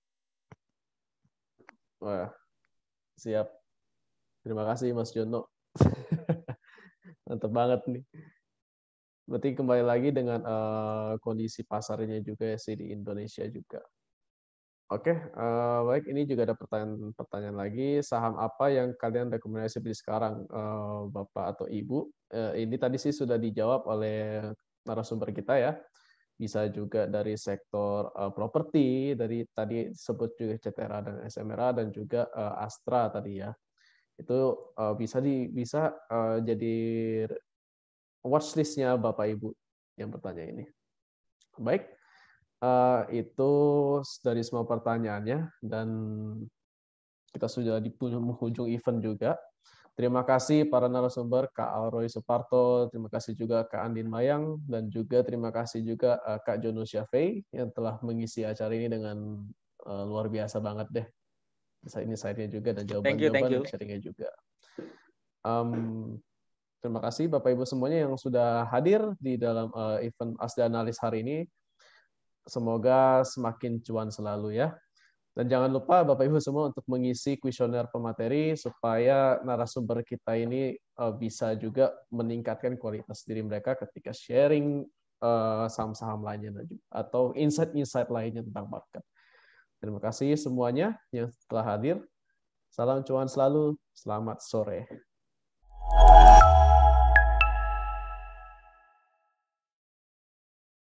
Wah, siap. Terima kasih Mas Jono. Mantap banget nih. Berarti kembali lagi dengan uh, kondisi pasarnya juga ya sih di Indonesia juga. Oke, uh, baik. Ini juga ada pertanyaan-pertanyaan lagi. Saham apa yang kalian rekomendasi beli sekarang, uh, Bapak atau Ibu? Uh, ini tadi sih sudah dijawab oleh narasumber kita ya. Bisa juga dari sektor uh, properti, dari tadi sebut juga C T R A dan S M R A, dan juga uh, Astra tadi ya. Itu uh, bisa di bisa uh, jadi watchlist-nya Bapak Ibu yang bertanya ini. Baik. Uh, itu dari semua pertanyaannya, dan kita sudah di penghujung event juga. Terima kasih para narasumber, Kak Alroy Suparto, terima kasih juga Kak Andin Mayang, dan juga terima kasih juga uh, Kak Jono Syafei yang telah mengisi acara ini dengan uh, luar biasa banget deh. Insight-nya juga dan jawaban-jawaban sharingnya juga. Um, terima kasih Bapak Ibu semuanya yang sudah hadir di dalam uh, event Asda Analis hari ini. Semoga semakin cuan selalu ya. Dan jangan lupa Bapak Ibu semua untuk mengisi kuesioner pemateri supaya narasumber kita ini bisa juga meningkatkan kualitas diri mereka ketika sharing saham-saham lainnya atau insight-insight lainnya tentang market. Terima kasih semuanya yang telah hadir. Salam cuan selalu. Selamat sore.